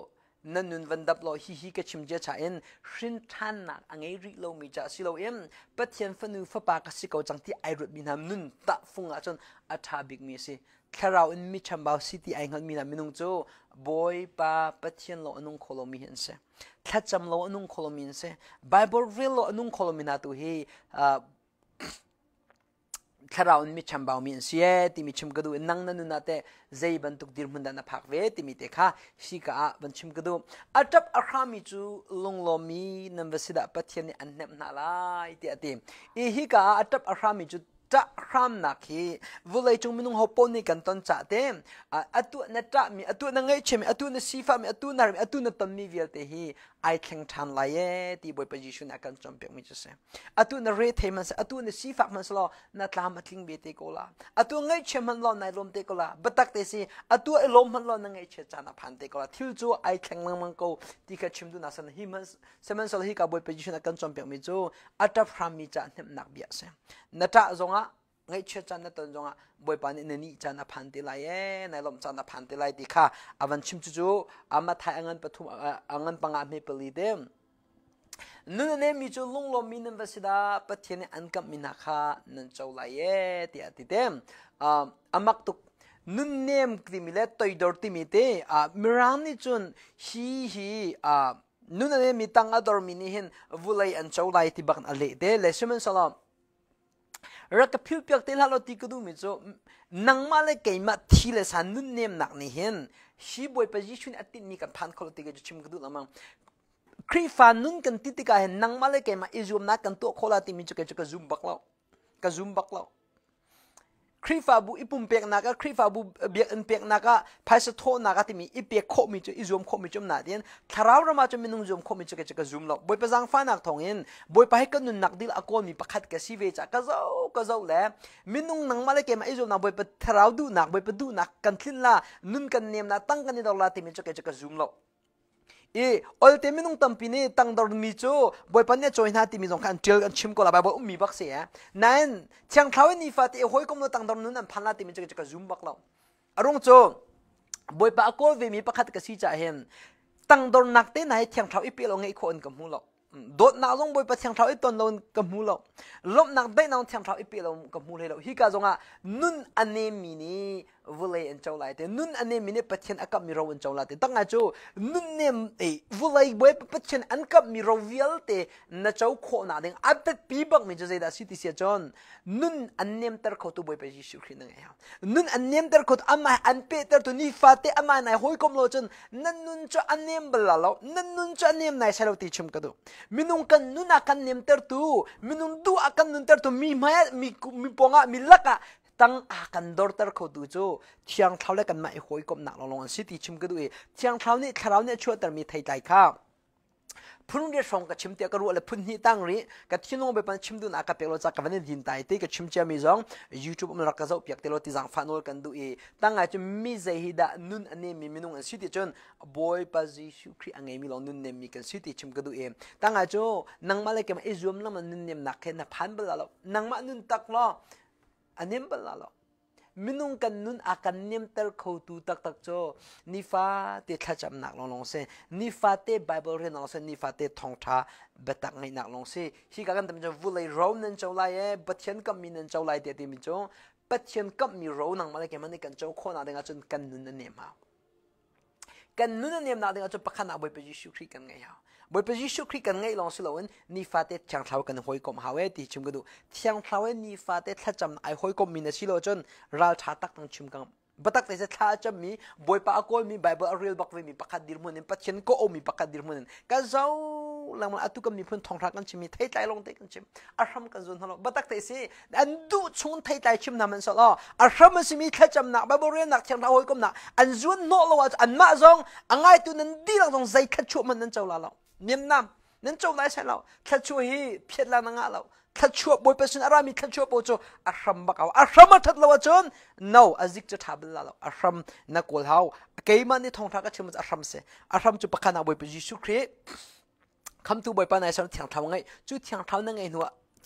นั่นนุนวันดับโลฮิฮิกชิมเจชาเอ็นชินทันนักอังเอริโลมีจ่าสิโลเอ็มปัจเจียนฟันูฟ้าปากสิเกาจังที่ไอรุดมีน้ำนุนตะฟุงอาจนอัฐาบิกมีสิถ้าเราอินมิชัมบาวซิตี้ไอเงินมีน้ำมินุงโจบอยปาปัจเจียนโลอนุงโคโลมีเห็นเสถ้าจำโลอนุงโคโลมีเห็นเสไบเบิลเรียลโลอนุงโคโลมีนาตุเฮถ้าเราไม่ชำบ่าวมีเสียที่มีชมกระดูนั่งนั่นนั่นแต่ใจบรรทุกดิรมันดันพักเวที่มีเด็กค่ะสิกาบันชมกระดูอัตบอารามิจูลงลมีนันวสิดาปัทยานี่อันเนมนาลายที่อดีอีฮิกาอัตบอารามิจูจะครามนักฮีวุเลยจงมินุงฮอปนี่กันตอนจ่าเต็มอัตุนัตมีอัตุนังไงเชมีอัตุนสีฟ้ามีอัตุนารมีอัตุนตัมมีเวลเตฮีไอแข่งทันไล่ที่บอยปจิชุนักกันจอมเปียกมิจุเสอัตุนเรทเฮมันเสอัตุนสีฟ้ามันสโลนัตลามัดลิงเบเตโกลาอัตุไงเชมันลอนในลมเตโกลาบัตักเตซีอัตุไอลมมันลอนนังไงเชจานาพันเตโกลาทิลจูไอแข่งมังมังโกที่กัดชิมดูนัสนฮิมันเซมันสโลฮิกับบอยปจิชุนักกันจอมเปียกมิจูอัตพรามีจานเนมนักเบียเสนัตจงอ่ะไงเชื่อจันนั่นตอนจงอ่ะบอยปานี่นี่จันนับพันติไลเอ้ในลมจันนับพันติไลดีค่ะอาวันชิมจู่ๆอามาไทยอังเงินปฐุมอังเงินปังอาเมเปลีเดมนู่นเนี่ยมีจู่ลุงลมมีนันวสิดาปะเทียนอันกับมินาคานั่นเจ้าไลเอ้ที่อาทิเดมอ่าอามักตุกนู่นเนี่ยมีมิเลตตัวดอร์ติมิเตอ่ามิรามนี่จุนฮีฮีอ่านู่นเนี่ยมีตังอัดอร์มินิหินวุไลอันเจ้าไลที่บักอันเล่เดเลชมันสลามรักพิวเปียกเตลาโลติกดูมิโซนังมาเลเกยมาทีเลสันนุนเนมนักนี่เห็นชีบอยปจิชุนอตินี่กันพันคนติกจะชิมกดูละมั้งครีฟานุนกันติติกาเห็นนังมาเลเกยมาอิซูมนักกันตัวโคลาติมิจุกจะกซุมบักเล่ากซุมบักเล่าครีฟาบูอิปุ่มเปียกนักครีฟาบูเบียกอินเปียกนักพายสะโทนักที่มีอิเปียกโคมิจุอิซูมโคมิจุมนาเดียนทาราวรามาจะมีนุ่งซูมโคมิจุกจะกซุมเล่าบอยไปจังฟ้านักทองเห็นบอยไปให้กันนุนนักดิลอากอนมีประคัดกับซีเวจากก็เจ้าก็เจ้าแหละมีนุ่งนังมาเลเกมาอิซูมนักบอยไปทาราวดูนักบอยไปดูนักกันทิ้งละนุนกันเนียมนักตั้งกันในดอลลาร์ที่มีจุกจะกซุมเล่าเอออัลเทมินุ่งตั้มปีนี้ตั้งดอร์มิโจบอยปันเนี่ยจอยนาที่มีสองคันเจอกันชิมก็ละบอยอุ้มมีบักเสียนั่นเชียงท้าวนี่ฟาที่หอยก็มันตั้งดอร์นุ่นนั่นพันละที่มีจะจะซุมบักเราอารมณ์โจบอยปากก็เวมีประคัดกับซีจ่าเห็นตั้งดอร์นักเต้นไหนเชียงท้าวอีเปียเราไงคนกับมูเราโดดนาลงบอยปะเชียงท้าวอีตอนเรากับมูเราลบนักเต้นน้องเชียงท้าวอีเปียเรากับมูเลยเราฮิกาจงอ่ะนุ่นอันนี้มีนี่วุเลยอันเจ้าไล่แต่นุ่นอันนี้มีเนี่ยปัจเจนอักับมีเราอันเจ้าไล่แต่ตั้งอาจูนุ่นเนี่ยเอ้วุเลยบอยปัจเจนอันกับมีเราเวลแต่น่าเจ้าโคนาเด้งอัปเดตปีบักมีจะใจได้สิที่เสียจนนุ่นอันเนี่ยแต่เขาตัวบอยไปยิสุครินังไงฮะนุ่นอันเนี่ยแต่เขาอามาอันเปแต่ตัวนี้ฟาเตอามาไหนหอยกมโลจนนั่นนุ่นจะอันเนี่ยเบลล์เรานั่นนุ่นจะอันเนี่ยไหนใช่เราติดชมกันดูมินุงกันนุ่นอากันเนี่ยแต่ตัวมินุงดูอากันนุ่นแต่ตัวมีไหมมีมีปงอ่ะมีลักอ่ะตั้งอากันดอร์เตอร์เขาดูจูเชียงเท้าเล็กกันมาอีกหอยกบหนักลงลงสิที่ชิมก็ดูเอเชียงเท้านี่เท้าเนี่ยช่วยแต่มีไทยใจข้าวพุ่งเดียร์ส่งกับชิมเตียก็รู้อะไรพุ่งนี่ตั้งรีกับที่น้องไปเป็นชิมดูนักกับเปลือกจากวันนี้ดินไตที่กับชิมเจียมีจงยูทูบมันรักเจ้าเปียกเตลที่จังฟันโนกันดูเอตั้งอาจจะมีใจฮิดานุนอันนี้มีมินุงอันสิที่จนบอยปัจจิสุครีอันนี้มีลองนุนเนี่ยมีกันสิที่ชิมก็ดูเอตั้งอาจจะนังมาเลยกันไอ้รวมแล้วมันนุนเนี่ยนักแค่นับพันเบลล์นังมานุนตักล้ออันนี้เบลล์มินุงกันนุนอากันเนียมเตอร์เขาตูตักตักโจนิฟาเตทัจำหนักลงลงเซนิฟาเตไบเบิลเรียนลงเซนิฟาเตทองท้าเบตักไงหนักลงเซที่กันแต่มันจะวุ่นเลยร้อนนั่นเจ้าไรเอ๋บัดเชนกับมีนั่นเจ้าไรเดียดมิโจบัดเชนกับมีร้อนนังมาเลยแกมันในกันเจ้าคนอะไรกันจนกันนุนนั่นเนี่ยมากันนุนนั่นเนี่ยมาเดี๋ยวจะประคันเอาไปไปยิสุคริกันไงฮะบอยไปยิสุคริกันไงลองสิเราเอ็นนิฟาเตช่างเท้ากันหอยกลมหาเวทีชิมกันดูช่างเท้าเอ็นนิฟาเตถ้าจำไอหอยกลมมีในสิเราจนราชาตักตั้งชิมกันบัตักแต่จะถ้าจำมีบอยปากก็มีไบเบิลเรียลบักเวมีประคัดดิรมุนปัจเจนก็โอมีประคัดดิรมุนก็เจ้าหลังมันอัตุกันมีเพื่อนทองรักกันชิมมีไทยใจลงเตกันชิมอารมณ์กันจนฮัลโหลบัตักแต่สิอันดูชนไทยใจชิมน้ำมันสละอารมณ์มันสิมีถ้าจำหนักไบเบิลเรียนหนักช่างเท้าหอยกลมหนักอันจวนโนละว่าอันมาจงอันไงตัวนั้นดีหลังจงใจขัดชั่วมันนั่นเจ้าละเราเนียมน้ำนั่นเจ้าไรใช่เราขัดชั่วฮีเพียรลานังเราขัดชั่วบอยเปสินอารามีขัดชั่วโปโจอารมณ์บักเอาอารมณ์มาทัดเราจน no อาจิกจะทับเราอารมณ์นักกอลเฮาเกย์มันนี่ทองทักก็ชิมอารมณ์เสอารมณ์จุปขันเอาบอยเปยิสุครีคำตัวบอยปานายฉันเถียงเท้าไงจู่เถียงเท้านั่งไงหนูเ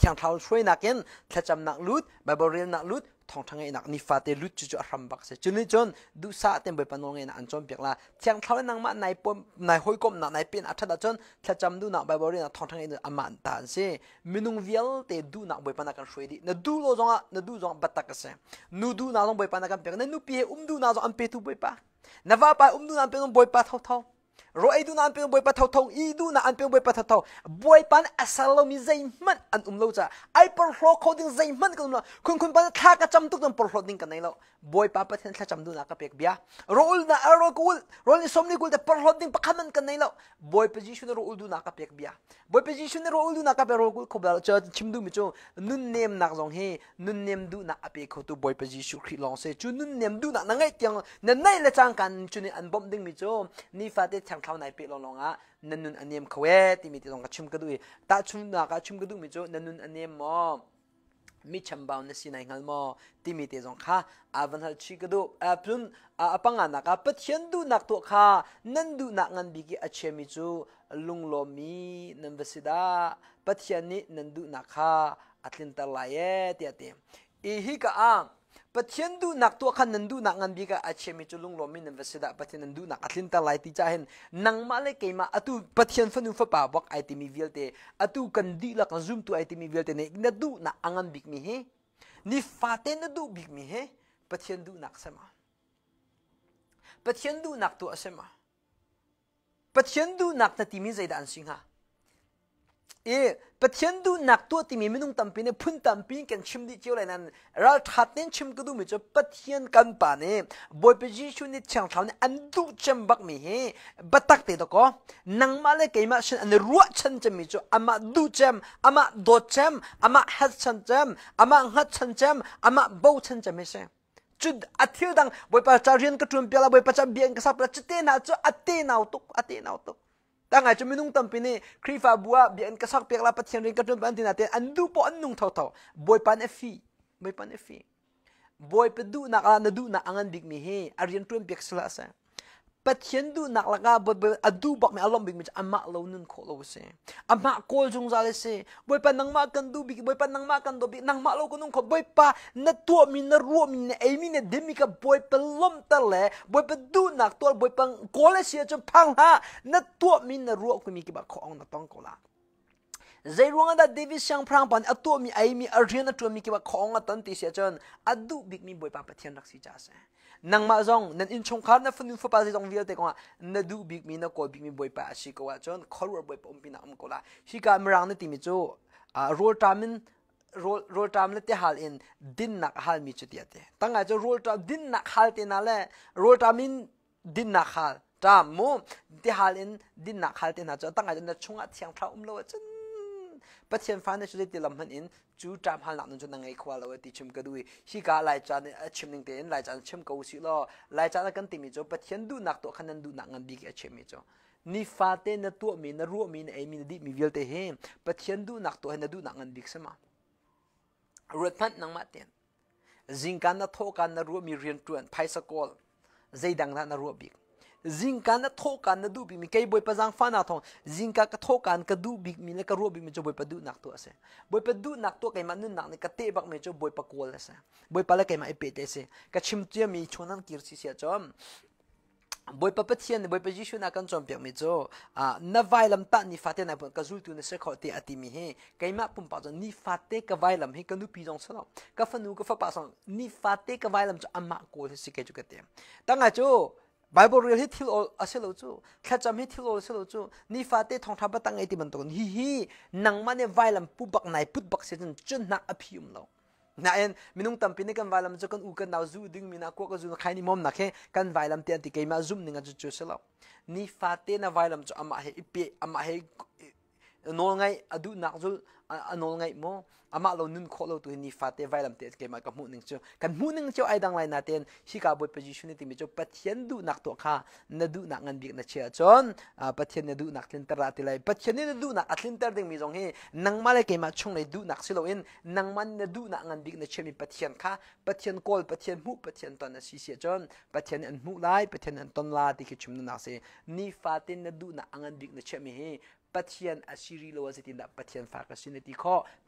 เทียงเท้าช่วยนักเงินถ้าจำนักลุดไบเบิลเรียนนักลุดทองทั้งไงนักนิฟาเตลุดจุจุอารมบักเสจุนี่จนดูซาเต็มใบปนงไงนักอันจนเปียกละเทียงเท้านังมาในปมในห้อยกลมนักในเป็นอัฐดจนถ้าจำดูนักไบเบิลเรียนนักทองทั้งไงอามันตานเสมินุงเวียลเตดูนักใบปนักกันช่วยดีนดูโลจงอ่ะนดูจงบัตตักเสนูดูนักจงใบปนักกันเปียกนนูปีอุ้มดูนักจงอันเปตุใบปะนว่าไปอุ้มดูนักเป็นจงใบปะเท่าเท่ารอไอดูนันเป็นบอยปะทองอีดูนันเป็นบอยปะทองบอยปันอัสลามิใจมันอันอุ้มเราจะไอปอร์โลเขาดิ้งใจมันกันละคุณคุณปันท่ากระจำตุกนั้นปอร์โลดิ้งกันไหนแล้วบอยปะประเทศท่าจำดูนักกับเปียกเบียรออุลนะรอกุลรอลิสมนิกุลแต่ปอร์โลดิ้งปะขันกันไหนแล้วบอยปะจิชุนรออุลดูนักกับเปียกเบียบอยปะจิชุนรออุลดูนักกับเปียรอกุลเขาบอกจะชิมดูมิจูนุนเนมนักจงเฮนุนเนมดูนักกับเปียกเขาตัวบอยปะจิชุคริลองเซจูนุนเนมดูนักนั่งไงเตียงนั่นไหนละจังกันจูนี่อันบอมดิ้งมิจูนี่ฟาเดทางเท้าไหนเปียลองลองนันนุนอันเนียมเขาเวที่มีที่ตรงกับชุมกระดูกตาชุมนักชุมกระดูกมิจูนันนุนอันเนียมมอมิชัมบาวน์สินัยงัลมอที่มีที่ตรงข้าอาวันฮัลชิกระดูกอาพุ่นอาปังงานักปัจเจียนดูนักตัวข้านันดูนักงันบิกิอัจเชมิจูลุงโลมีนันเวสิดาปัจเจียนนี้นันดูนักข้าอัตลินตาลายเตียเตียอีฮิกาปัจเจียนดูนักตัวขันนันดูนักงันบิกอัจเชมิจูลุงโลมีนันเวสิดาปัจเจียนนันดูนักอัตลินตาลายที่จะเห็นนังมาเลกมาอตุปัจเจียนฟันุฟปาบอกไอติมีวิลเตอตุกันดีลักซุมตัวไอติมีวิลเตเนนันดูนักงันบิกมีเฮนิฟาเตนันดูบิกมีเฮปัจเจียนดูนักเสมาปัจเจียนดูนักตัวเสมาปัจเจียนดูนักนัติมีใจดันสิงหาเอปัจเจียนดูนักตัวที่มีมินุงตัมปีเนี่ยพุ่นตัมปีกันชิมดิเจียวเลยนั้นเราทัดเน้นชิมก็ดูมิจะปัจเจียนกันป่าเนี่ยบอยไปจีชุนเนี่ยช่างเท้าเนี่ยอันดูจำบักมีเฮบัตักเตตก็นังมาเลยเกี่ยมาฉันอันรัวฉันจะมีจ้อามาดูจำอามาโดจำอามาฮัดฉันจำอามาฮัดฉันจำอามาเบาฉันจะไม่ใช่จุดอัฐิดังบอยปัจจัยเรียนกระตุ้นเปล่าบอยปัจจัยเบียงกษัตริย์จุดเตน่าจุดอัฐิน่าตุกอัฐิน่าตุกตั้งไงจะไม่นุ่งตัมปีนี่ครีฟ้าบัวเบียนกษัตริย์เปล่าปัจจัยเรียนกระตุ้นปันตินาเตอันดูปอันนุ่งเท่าเท่าบอยปันเอฟฟีบอยปันเอฟฟีบอยไปดูนักอันดูนักอันบิ๊กมีเฮอารียนตุ้นเปียกสละเสปัจจัยดูนักละกาบอยอดูบักมีอารมณ์บิ๊กมีจะอามาเลวนุ่นโคเลวเสอามาโคลจงซาเลเสบอยปันนังมากันดูบิ๊กบอยปันนังมากันดูบิ๊กนังมาเลวกันนุ่งขบอยปะนัดตัวมีนัดรัวมีนัดเอมีนัดเดมิกับบอยปันล้มตะเล่บอยปันดูนักตัวบอยปันโคเลเสียจนพังฮะนัดตัวมีนัดรัวก็มีกี่บักของนัดต้องโคลาใจรวงอันเดวิสยังพรางปันอัตัวมีไอมีอารียนตัวมีกี่ว่าของอันตันติเสียจนอัดูบิ๊กมีบอยปาปะเทียนรักสิจ้าเสนังมาจงนันอินชงคาร์นัฟนุฟปาซิจงวิลเตกว่านัดูบิ๊กมีนักกอบิ๊กมีบอยปาชิกว่าจนขลุ่ยบอยปอมปีนักมกลาชิกามรังนัติมิจูอ่าโรลตามินโรลโรลตามเลติฮัลอินดินนักฮัลมีจุดเดียเตตั้งไงจะโรลตามดินนักฮัลเตนั่นแหละโรลตามินดินนักฮัลตามโมติฮัลอินดินนักฮัลเตนั่นจะตั้งไงจะนัดชงอัดเสียงเท้าอุ้มโลจนปัจเจียนฟ้าในชุดที่ลำพันอินจูจามหันหลังนั่นจนนังไงขวาเราติชิมกระดุยฮิกาไลจานชิมหนึ่งเต็นไลจานชิมกูสิล้อไลจานกันติมิโจปัจเจียนดูนักตัวขันนันดูนักงันบีกชิมิโจนี่ฟาเตนตัวมีนรัวมีนเอมีนดิมีวิลเตเฮปัจเจียนดูนักตัวเห็นดูนักงันบีกสมารถพันนังมาเตียนจิงกันนัทโทกันนรัวมีเรียนตัวไพสกอลใจดังนั้นนรัวบีกจิงกันนัทโทกันนดูบีมีใครบอยปะจังฟ้านาทองจิงกันกระโทกันกระดูบีมีและกระรัวบีมีจะบอยปะดูนักตัวเสบอยปะดูนักตัวใครมันนุ่นนักในกระเตะบักมีจะบอยปะกอลเสบอยปะละใครมาเอเปเตเสกระชิมเจียมีชนันกิรสิเสียจอมบอยปะปะเทียนบอยปะจิชุนักกันจอมเปียกมีจ้อ่านวายลำตันนิฟาเตนายปุ่นกระจุตุนเสกเขาเตอติมีเฮใครมาปุ่มปะจนนิฟาเตกวายลำเฮกันดูปีจงสลอมกะฟันูกะฟะปะสองนิฟาเตกวายลำจะอามาโกลสิเกจุกเตตั้งไงจ้ไบเบิลเรียนให้ทิลโออาเซโลจูแค่จำให้ทิลโออาเซโลจูนิฟาเตทองทับตั้งไอติมันตรงฮิฮินังมันเนี่ยไวลำปุบักไหนปุบักเสียจนจนนักอภิยุมเรานั่นมินุงตั้มปีนี้กันไวลำจะกันอุกันดาวจูดึงมีนักกว่าจูนักใครนิมอมนักแค่กันไวลำเตียนที่เกี่ยมาซุ่มหนึ่งจะจูเสลานิฟาเตน่ะไวลำจะอามาให้เปียอามาให้โนไงอดูนักจูอโนไงโมอามาเรานุ่นโคเราตัวนิฟาเตไวลำเตียนเกี่ยมากับมูหนึ่งเจ้ากันมูหนึ่งเจ้าไอ้ดังไรนาเตียนชิคาบอยปจิชุนิติมิจ้าปัจเจียนดูนักตัวข้านาดูนักเงินบิ๊กนักเชียจอนปัจเจียนนาดูนักลินเตอร์ติไลปัจเจียนนาดูนักอัตลินเตอร์ดึงมีจงเฮนังมาเลยเกี่ยมาชงเลยดูนักสิโลอินนังมันนาดูนักเงินบิ๊กนักเชียมีปัจเจียนข้าปัจเจียนโกลปัจเจียนมูปัจเจียนตอนนั้นสิเสียจอนปัจเจียนอันมูไลปัจเจียนอันตอนลาที่คิดชุมนักเสนิฟาเตนาดูนักเงินบิ๊กนักเชียมีเฮปัจเจียนอาชีริโลวสิตินดับปัจเจียนฝากสินติข้อ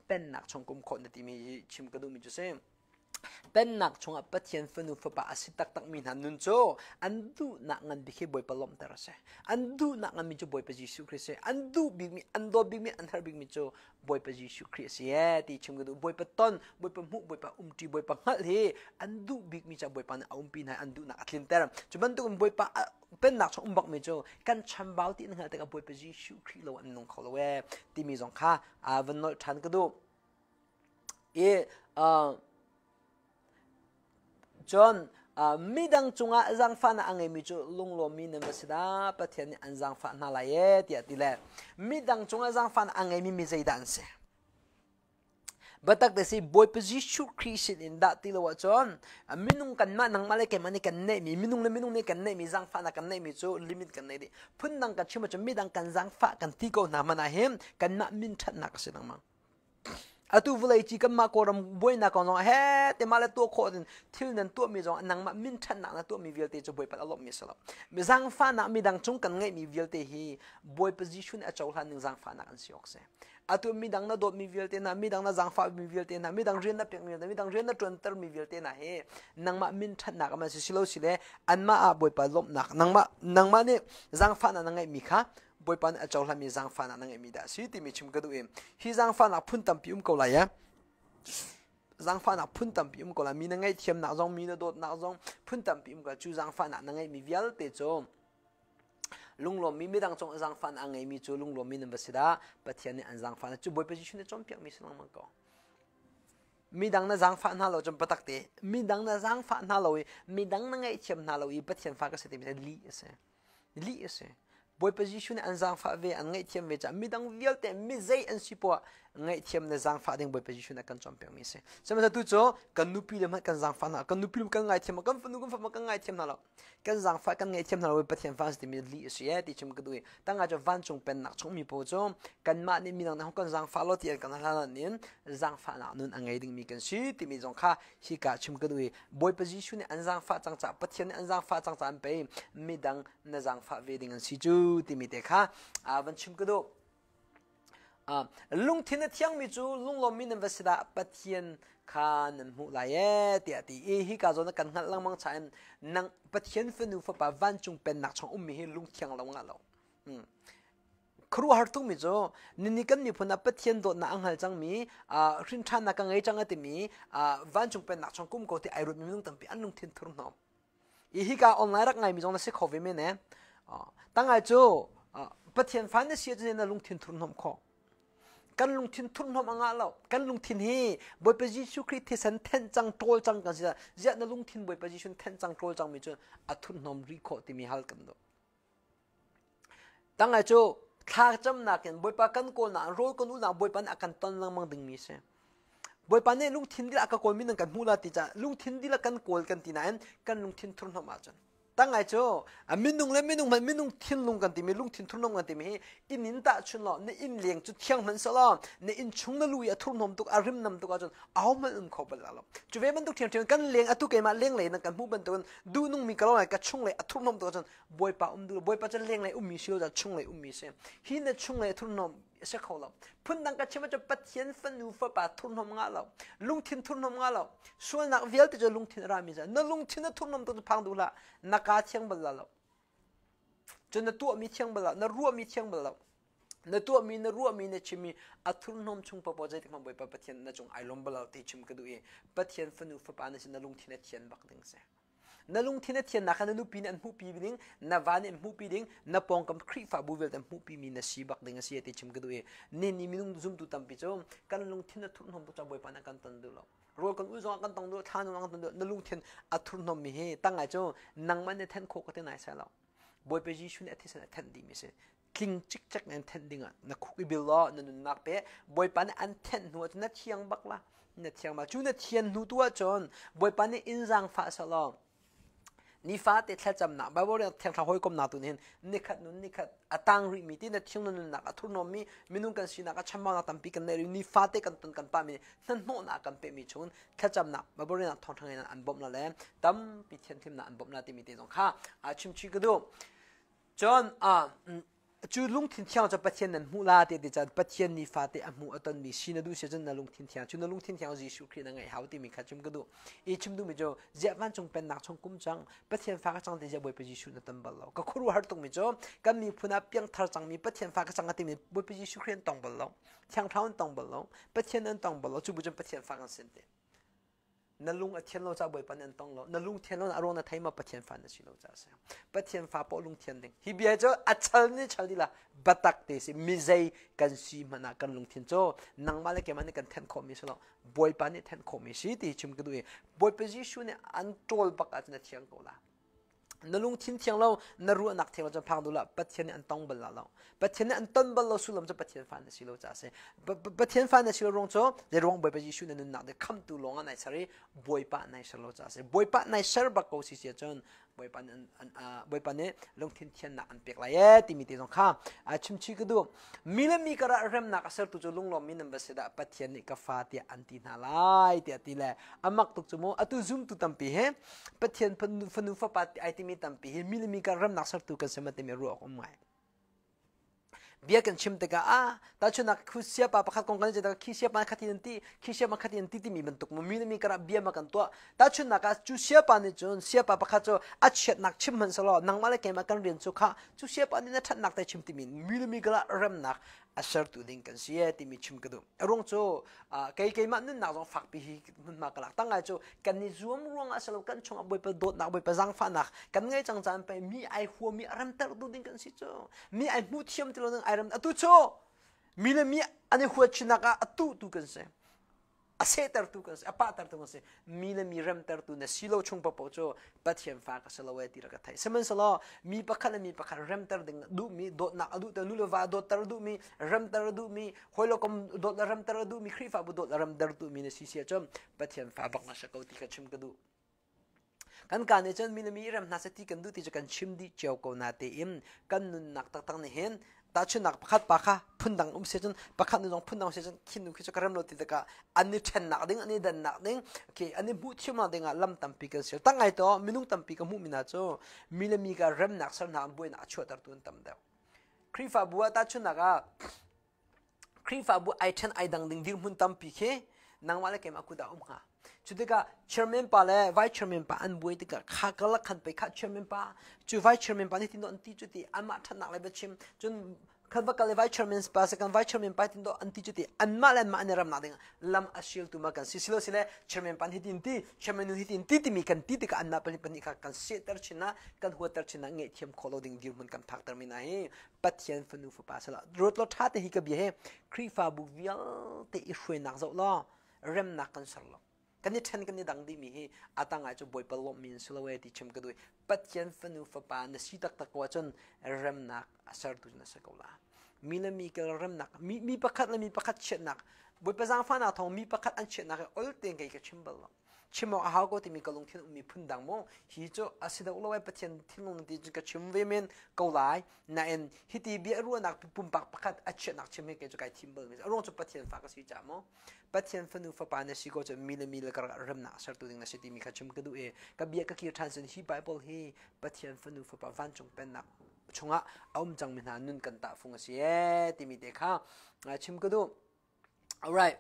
เป็นหนักชงกุมคนในที่มีชิมกระดูมีจุดเส้นเป็นหนักชงอัปเทียนฟนุฟปะสิตักตักมีนันนุนโจอันดูนักงันบิเคบอยปลอมแต่ละเสอันดูนักงันมีโจบอยปะยิสุคริสต์อันดูบิกมีอันโดบิกมีอันฮาร์บิกมีโจบอยปะยิสุคริสต์เย่ที่ชิมกระดูบอยปะต้นบอยปะมุบอยปะอุ้มจีบอยปะฮัลเฮอันดูบิกมีจะบอยปะเนี่ยอุ้มปีนให้อันดูนักอัตลินเตอร์จุบันตุกันบอยปะเป็นหนักชงอุ้มบักมีโจกันชัมบาวที่นั่งแต่กับบอยปะยิสุคริสต์เราอันนงเขาเลยเว้ที่มีสองข้าอ่าวันนอยทันกระดูเออจนมีดังจงอาจังฟ้านะอังเอมิจูลุงโลมีนมัสดาปะเทียนอันจังฟ้านาลายเตียติเลมีดังจงอาจังฟ้านะอังเอมิมิใจดันเสบัตักเดสิบอยปจิชูคริสต์อินดัตติลวะจนมินุงกันมานังมาเลกันมันกันเนมีมินุงเลมินุงเนี่ยกันเนมีจังฟ้านะกันเนมีจูลิมิตกันเนดิพุ่นดังกันชิมจนมีดังกันจังฟ้ากันที่โกนามันอาเฮมกันมามินชัดนักสินังมังอะตุวเลยจีกันมาโกรมบวยนักน้องเฮ้แต่มาเลตัวโคดินทิลนั้นตัวมีจงนังมามินชันนักนะตัวมีวิลเตจะบวยปัดอารมณ์มีสลับมีจังฟ้านะมีดังจงกันไงมีวิลเตฮีบวย position อาจจะหันหนึ่งจังฟ้านักอันสิออกเสอะตุมีดังนะโดดมีวิลเตนะมีดังนะจังฟ้ามีวิลเตนะมีดังเรียนนะเปียกมีนะมีดังเรียนนะจวนเตอร์มีวิลเตนะเฮนังมามินชันนักมันสิสิโลสิเลอันมาอาบวยปัดลมนักนังมานังมาเนี่ยจังฟ้านักไงมีค่ะบวยปันอาจจะหันมีจังฟ้านักไงมีได้สิที่มีชิมกระดูเองฮีจังฟ้านักพุ่นตั้มพิมพ์ก็เลยจังฟ้านักพุ่นตั้มพิมพ์ก็เลยมีนังไงเทียมนักจงมีนักโดดนักจงพุ่นตั้มพิมพ์ก็จูจังฟ้านักนังไงมีวิลเตจงลุงลมมีไม่ดังจงจังฟ้านักไงมีจูลุงลมมีนับสิดาปะเทียนเนี่ยอันจังฟ้านักจูบวยไปจีชุนเนี่ยจงเปียกมีสลังมันก็มีดังนั้นจังฟ้านักเราจงปะตักเตมีดังนั้นจังฟ้านักเรามีดังนังไงเทียมนักเราอีปะเทียนฟ้าก็เสด็จมีแต่ลีเสลีเสบอย position อันจังฟ้าเวอันไงเทียมเวจะมีดังวิลเตมีใจอันสิปัวไงเทียมในจังฟ้าดึงบอย position กันจอมเปียงมีเสสมัยนั้นตัวโจกันนุปีเลยมันกันจังฟ้านะกันนุปีมันกันไงเทียมกันฟันนุกันฟันมันกันไงเทียมนั่นแหละกันจังฟ้ากันไงเทียมนั่นแหละบอยปะเทียนฟ้าสิมีลีเสียที่ชิมกันด้วยตั้งอาจจะวันจงเป็นนักชงมีโปรโจกันมาเนี่ยมีดังนั้นกันจังฟ้าโลที่กันนั่นนั่นเนี่ยจังฟ้าน่ะนุ่นอันไงดึงมีกันสิที่มีจงค่าที่กาชิมกันด้วยบอย position อันจังฟ้าจังจ่าปะเทียนอันจังฟ้าจังจ่าไปมีดังในจังฟ้าเวดึงกันสิจูที่มีเด็กค่ะอ่าวันชิมกันด้วยอ่าลุงที่นั่นเที่ยงมีจูลุงลมมีนันวัสดาปะเทียนคานันมุลายเตียตีเอฮิกาโซนักันหัดลังมังชัยนังปะเทียนฟินูฟปะวันจงเป็นนักชงอุ้มมีให้ลุงเที่ยงเรางาเราครูฮาร์ตุมีจูนินิกันมีพนับปะเทียนโดนนักอังหัลจังมีอ่ารินชันนักอังไงจังติมีอ่าวันจงเป็นนักชงกุ้มโกติไอรุดมีลุงตั้งปีอันลุงเทียนทุนนอมเอฮิกาออนไลน์รักไงมีจงนักเสกขวิเมเนี่ยตั้งไงจูปะเทียนฟันเนี่ยเสียจะเนี่ยลุงเทียนทุนนอมข้อกันลุงทินทุนหอมอ่างเรากันลุงทินเฮบอยปจิชุคริที่สันเทนจังโตลจังกันสิละเจ้านั่นลุงทินบอยปจิชุนเทนจังโตลจังมีจนอัทุนหอมรีโคที่มีฮัลกันดูตั้งไงจูข้าจำนักเห็นบอยปากันโกนนะโรยกันดูนะบอยปานอากันตอนลังมังดึงมีเสบอยปานเนี่ยลุงทินดีละอากันโกนมีนังกันมูลาติจ้าลุงทินดีละกันโกนกันตีนั้นกันลุงทินทุนหอมอาจันตั้งไงจูอ่ะมินุงเล่มินุงมันมินุงทิ้งลุงกันตีมีลุงทิ้งทุนลุงกันตีมีอินนินตาชุนหล่อในอินเลี้ยงจุดเที่ยงมันสลอในอินชุงนั่นลุยอ่ะทุนหอมตุกอาริมนำตุกอาจนเอามันอุ้มเขาไปแล้วจุดเวมันตุกเที่ยงเที่ยงกันเลี้ยงอ่ะตุกเกมาเลี้ยงเลยนั่งกันผู้บรรทุกดูนุ่งมีกระโหลกกันชุงเลยอ่ะทุนหอมตุกอาจนบอยป่าอุ้มดูบอยป่าจะเลี้ยงเลยอุ้มมีเชี่ยวจะชุงเลยอุ้มมีเสียฮีเนี่ยชุงเลยทุนหอมเสียเขาแล้วพุ่นดังกันเชื่อมันจะปัดเทียนฟันนูฟ้าป่าทุนหอมงาแล้วลุงทิ้งทุนหอมงาแล้วส่วนนักเวลที่จะลุงทิ้งรามีจ้ะนั่นลุงทิ้งนั่นทุนหอมตุกพังดูละนักการเที่ยงบัลลังจนตัวมีเที่ยงบัลลังนรัวมีเที่ยงบัลลังนตัวมีนรัวมีนชิมีอัทุนนมชุงปปใจที่มันบ่อยปปเทียนนจงไอลมบัลลังที่ชิมกันดูเองปเทียนฟันูฟ้าป่านนลุงทิ้งเทียนบักดึงเสียนลุงทิ้งเทียนนักนันลุปีนันหูปีดิ้งนวานินหูปีดิ้งนปองกำครีฟ้าบูเวลแต่หูปีมีนสีบักดึงเสียที่ชิมกันดูเองนี่นี่มีลุงซุ่มตุตัมปิโจกันลุงทิ้งทุนนมตัวจะบ่อยปานกันตันดูแล้วรัวกันอุ้ยจงกันตังดูท่านงกันตันดูนลุงทิ้งอัทุนนมมีเฮตั้งไงโจนังมันเนี่ยแทนโคกันที่ไหนใช่แล้วบอยไปจีชุนเอทิสันแทนดีมิเสคลิงจิกจักนั่นแทนดิ้งอ่ะนักคุยบิลล์นั่นนักเป๊ะบอยปันอันแทนหัวจนนัดเชียงบักละนัดเชียงมาจูนัดเชียงหัวตัวจนบอยปันเนี่ยอินจังฟ้าสลองนี่ฟ้าเตะแทจำหนักบางวันเนี่ยแทงทางห้อยกลมหนาตัวนี้นี่ขัดนู้นนี่ขัดอัตังริมีที่นัดเชียงนู้นนักอัทุนนมีมินุกันสินักอัชมานักตั้มปีกันเนี่ยนี่ฟ้าเตะกันตันกันป้ามีนั่นโน่นักกันเปมีชนแทจำหนักบางวันเนี่ยทองทางนั้นอันบ่มนั่นแหละตั้มปีเทียนทีมนั้นอันบ่มนั่นที่มีที่ตรงข้าอาชิมชิกดูจนอ่าจูลุงทิ้งเที่ยวจะประเทศนั้นมูลาเดียดจะประเทศนี้ฟ้าเตะมูอัตนมีชีนดูเสียจนนั่งลุงทิ้งเที่ยวจูนั่งลุงทิ้งเที่ยวจีสุขีนั่งไงหาวที่มีขัดจุมกระดูอีจุมดูมิโจเจ้าวันจงเป็นนักชงกุมจังประเทศฟ้าก็จังที่จะบวยไปจีสุนั่นตั้งบัลล์ก็ครัวหาตรงมิโจก็มีพูนับเพียงทาร์จังมีประเทศฟ้าก็จังที่มีบวยไปจีสุขีตั้งบัลล์ทางเท้าตั้งบัลล์ประเทศนั้นตั้งบัลล์จูบุจมประเทศฟ้ากันเส้นเตนั่นลุงเทียนเราจะบ่อยปนันต้องเรานั่นลุงเทียนเราอารมณ์นั่นไทยมาประเทศฟ้านั่นสิเราจะเสียประเทศฟ้าปอลุงเทียนเด้งฮิบีเจ้าอัศนี่ชัลดีละบัตักเตสิมิใจกันซีมันนักกันลุงเทียนโจนังมาเลกมันกันเทนคอมิสละบ่อยปานนี่เทนคอมิสิที่ชิมกันด้วยบ่อยไปจิชูเนี่ยอันโตลบักอาจจะเทียงกูละนั่นลุงทิ้งเทียงเรานั่นรู้นักเทียงเราจะพังดูละประเทศนี้อันต้องบัลลังเราประเทศนี้อันต้นบัลลังสุลมจะประเทศฟ้าในสิเราจะเสียประเทศฟ้าในสิเราลงโจเดี๋ยวลงบ่อยไปจิชูเนี่ยนักเดี๋ยวคำตูลงอันไหนสรีบ่อยปะในสิเราจะเสียบ่อยปะในสิเราบักกูสิเสียจนบ่อยปะอันอันอ่าบ่อยปะเนี่ยลงทิ้งเทียนนักอันเปียกไรเอ๊ะที่มีที่ตรงข้ามอาชิมชิกดูมีแล้วมีกระเริ่มนักเสร็จตุจลุงลมมีนันบัสดาประเทศนี้ก็ฟ้าที่อันที่นาไลที่ที่แหละอามักตุกจมูกอ่ะตุซุ่มตุตั้มปีเหประเทศพนุพนุฟ้าปะที่ไอที่มีตั้มปีเหมีแล้วมีกระเริ่มนักเสร็จตุกันสมัยที่มีรู้ออกมาเบียกันชิมแต่ก็อ่ะแต่ชนักคุเสียปะประคัดกองกันจะแต่ขี้เสียปะขัดยันตีขี้เสียปะขัดยันตีที่มีบรรทุกมันมีแล้วมีกระเบียมากันตัวแต่ชนักจูเสียปะนี่จนเสียปะประคัดโจอัดเช็ดนักชิมมันสลอนังมาเลยแกมากันเรียนสุขะจูเสียปะนี่นั่นทัดนักแต่ชิมที่มีมีแล้วมีกระเริ่มนักอาศัยตัวดิ้งกันเสียที่มีชิมกันดูรุ่งโจอ่าใครๆมันนั่นนักต้องฝักปีมันมากละตั้งไงโจกันนี่รวมรวมอาศัยกันชงเอาไปเปิดโดดนักไปเปิดจังฟ้านักกันไงจังจันไปมีไอหัวมีอารมณ์แต่ตัวดิ้งกันสิโจมีไอมุดเทียมที่เราต้องอารมณ์อ่ะตัวโจมีเลยมีอันนี้หัวชินักอ่ะตัวตัวกันเสียอาเซตร์ตัวกันเสียอาปาตร์ตัวกันเสียมีเลยมีเริ่มตร์ตัวเนี่ยสิโลชงปะปะโจปัจเจียนฟ้าก็สละเวทีระกันไทยสมัยสละมีปะคันมีปะคันเริ่มตร์ดึงดูมีโดดนักดูแต่นู่นเลยว่าโดดตร์ดูมีเริ่มตร์ดูมีหอยโลกมโดดเริ่มตร์ดูมีครีฟ้าบุโดดเริ่มตร์ดูมีเนี่ยสิเสียจอมปัจเจียนฟ้าบักนัชกาวติกันชิมกันดูกันการเนี่ยจนมีเลยมีเริ่มนัสติกันดูที่จะกันชิมดีเจ้าก็นาเตอิมกันนุนนักตั้งๆเนี่ยเห็นตาชุนักพักปะค่ะพุ่นดังอุ้มเสียจนพักนึงพุ่นดังเสียจนคิดนึกคิดจะกระไรโนติดกะอันนี้เชนนักดิ้งอันนี้ดันนักดิ้งโอเคอันนี้บุตรชิมนักดิ้งอ่ะลำตั้มปีกันเสียตั้งไงตัวมินุ่งตั้มปีกันมุมินาโจมีเลยมีการเริ่มนักสนามบุยนักชัวตัดตัวตั้มเดียวครีฟ้าบัวตาชุนักอ่ะครีฟ้าบัวไอเชนไอดังดิ้งดิ้งพุ่นตั้มปีเคนังมาเลยเกมาคุดาอุ้มค่ะจุดที่ก็เชอร์แมนปาเลยไวเชอร์แมนปาอันบุยที่ก็ข้ากลักขันไปข้าเชอร์แมนปาจุดไวเชอร์แมนปาที่ที่โดนที่จุดที่อันมาทันนักเลยไปชิมจนคันว่ากันเลยไวเชอร์แมนปาสักกันไวเชอร์แมนปาที่โดนอันที่จุดที่อันมาเล่นมาอันนี้รำนักดิ้งลำอาชีลตัวมากันสิสิโลสิเลยเชอร์แมนปาที่ที่ที่เชอร์แมนที่ที่ที่ที่มีกันที่ที่ก็อันนั้นเป็นเป็นอีกกันเสียเตอร์ชินะกันหัวเตอร์ชินะเงี้ยเทียมโคโลดิ้งดิ้งมันกันพักเตอร์มินาเฮปัจเจียนฟันูฟปาสละรถรถท่าแต่ฮิกเบียเฮครีฟาบุวิลเตอิชวยนักเจ้าล้อเริ่มนักกันสละกันนี่เช่นกันนี่ดังดีมีเฮอาตังไอจะบ่อยปลอมมินสลาเวติชิมกันด้วยปัจเจียนฟันูฟปานสิตักตะกวจนเริ่มนักอาศัยตุนสกุลามีละมีกันเริ่มนักมีมีประคัดละมีประคัดเช่นนักบ่อยไปจังฟ้านาทองมีประคัดอันเช่นนักอัลเตียงกันชิมบลชิมเอาหาก็ที่มีกลงที่มีพุ่นดังโมฮิโจอาศัยอุลไว้ปัจเจียนที่ลงที่จะชิมเวมินกุลายนั่นฮิตีเบียรัวนักปุ่มปักประคัดอันเช่นนักชิมให้กันจะไก่ทิมเบลมิสอารมณ์จะปัจเจียนฟ้าก็สิจามโมปัจเจียนฟันูฟปานสิก็จะมีละมีละกันเริ่มนักสัตว์ตัวหนึ่งนะสิที่มีการชิมกันดูเอกับเบียก็คือทรานส์ฮีไบเบิลฮีปัจเจียนฟันูฟปานฟันจงเป็นนักชงอ่ะเอามจังมินานุนกันตาฟงเสียที่มีเด็กข้าชิมกันดู alright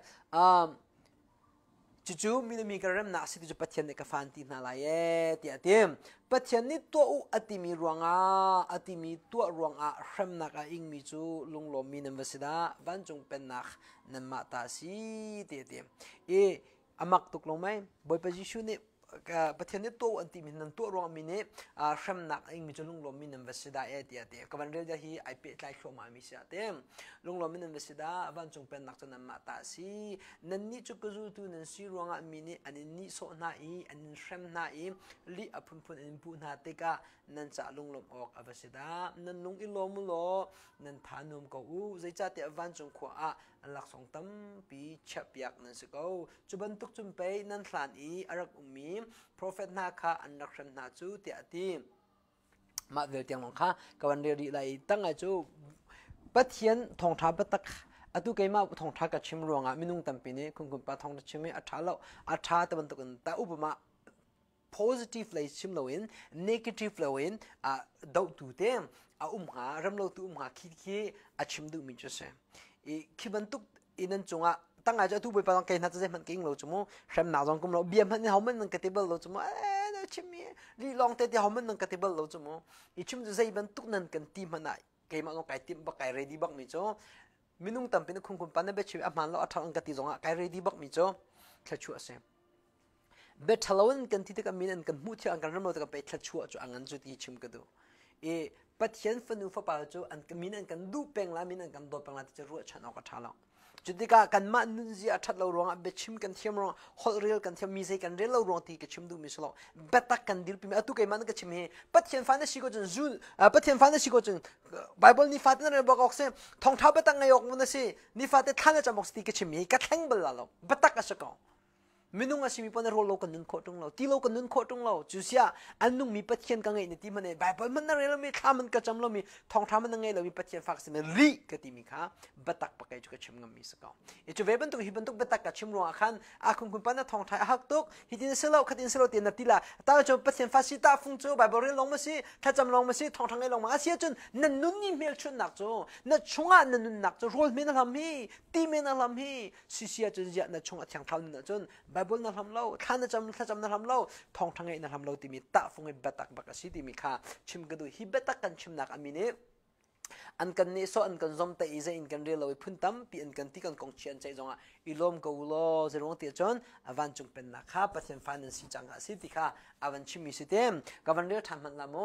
จู่ๆมีมีกระเริ่มนักสิที่จะปัจเจียนในกาฟันที่นาลายที่อาทิมปัจเจียนนี่ตัวอุอติมีรวงอ่ะอติมีตัวรวงอ่ะเริ่มนักอิงมีจู่ลุงลมมีนันวัสดาวันจงเป็นนักนันมาตาสีที่อาทิมเออามักตุกลงไหมบ่อยไปจิชูนี่ประเทศนี้ตัวอันที่มีนั่นตัวรวมมีเนี่ยอ่าเริ่มนักอิงมีจู่ลุงลมมีนันวัสดาเอที่อาทิมก็วันเรียนจะฮีไอเปิดไลฟ์โชว์มามีเสียอาทิมลุงลมมีนันวัสดาวันจงเป็นนักจนนันมาตาสีนั่นนี่จุกจู่ตัวนั่นสีรวงอ่ะมีเนี่ยอันนี้โซน่าอีอันนี้เริ่มน่าอีลีอพุ่นพุ่นอันพุ่นหาเตกะนั่นจะลุงลมออกอวัสดานั่นลุงอิโลมุโลนั่นฐานุมก็อู้ใจจัดเตวันจงขวาหลักสองตั้มปีเฉียบยักนั่นสิเขาจุบันตุกจุมไปนั่นหลานอีอารักอุมีโปรเฟตนาคาอันนักชันนาจูเตียตีมาเวลเตียงมองค่ะกวันเรียรีไลตั้งไอจูปัทเทียนทองท้าปัตตะอตุเกมาทองท้ากับชิมรวงอ่ะมินุงตั้มปีนี้คุณคุณปาทองชิมอัฐาเราอัฐาตะวันตกกันแต่อุปมา positive เลยชิมเราเอง negative เราเองอ่ะดาวตัวเต็มอ่ะอุ้มหารำเราตัวอุ้มหาคิดคิดอ่ะชิมดูมิจุเสอีคิดบรรทุกอินันจงอ่ะตั้งอาจจะทุบไปปางเกณฑ์น่าจะเจ็บมันเก่งเราจมูกเข็มหนาจงกุมเราเบี้ยมันเขามันนั่งกติบเราจมูกเอ๊ะชิมีรีลองเตะที่เขามันนั่งกติบเราจมูกอีชิมจะใช้บรรทุกนั่นกันทีมันไหนเกมมันต้องไก่ทีมบักไก่เรดี้บักมิจูมินุ่งตั้มเป็นคุณคุณปันเนี่ยเบ็ดชิมอ่ะมันเราอัฐังกติจงอ่ะไก่เรดี้บักมิจูแค่ชัวเสเบ็ดทะเลาะกันที่ตะกันมินันกันมุดที่อันกันเริ่มเราตะกันไปแค่ชัวจูอันนั้นจุดที่ชิมกันดูเอปัจเจียนฟันนูฟ้าป่าจูอันกันมินันกันดูเป่งละมินันกันโดดเป่งละที่จะรู้ฉันออกกระทะเราจุดที่กากันมานุนจีอัดเรารวงอ่ะเบ็ดชิมกันเทียมรวงฮอลเรียลกันเทียมมีใจกันเรียลเรารวงที่กันชิมดูมิสโลเบ็ดตักกันดิลพิมอัตุกันมันก็ชิมเฮปัจเจียนฟันนี่สิโกจนจูอ่ะปัจเจียนฟันนี่สิโกจนไบเบิลนี่ฟันนั่นเลยบอกออกเสียทองเท้าเบ็ดตักไงออกมันสินี่ฟันที่ท่านจะบอกสติกันชิมเฮก็แข็งเบลล์เราเบ็ดตักก็สักเอามินุ่งอาศิมีปนโรโลกันนุนโคตรงเราตีโลกันนุนโคตรงเราจุเสียอันนุ่งมีปัจเจียนกันไงในที่มันเนี่ยแบบมันนั่นเรามีข้ามันกระจำเรามีทองท้ามันนั่งไงเรามีปัจเจียนฝากสิมันรีกติมีข้าบัตักปากไก่จุกชิมกันมีสักเอาไอ้จุเวบันตุกฮิบันตุกบัตักกับชิมรวงอาคันอาคุณคุณปนทองท้าหักตุกฮิตินเสลาขัดินเสลาเตียนตีละตาจุปัจเจียนฟาสิตาฟุงจูแบบเรื่องลงมาสิถ้าจำลงมาสิทองทั้งไงลงมาอาเซียจนนั่นนุ่นนี่เมลชุนหนักจูนั่นชงอ่ะนั่นนุ่นหนักจูโรลเมนนั่นทำฮีตีเมนนั่นทำฮีสิเสียจนเยอะนั่นชงอ่ะทางเท้านั่นจนแบบนั่นทำเราท่านจำท่านจำนั่นทำเราทองทั้งไงนั่นทำเราที่มีตาฟงไอ้เบตักบักสิที่มีค่าชิมกันดูฮิเบตักกันชิมนักอามิเน่อันกันเนี่ยโซอันกันซอมแต่อีเจอินกันเรียลเราพุ่นตั้มปีอันกันที่กันกองเชียนใจจงอ่ะอีลมกูโลเจรงเตียจนอวันจงเป็นนักข้าประเทศฟันสิจังอ่ะสิที่ข้าอวันชิมิสิเต็มกับวันเรียทำมันละโม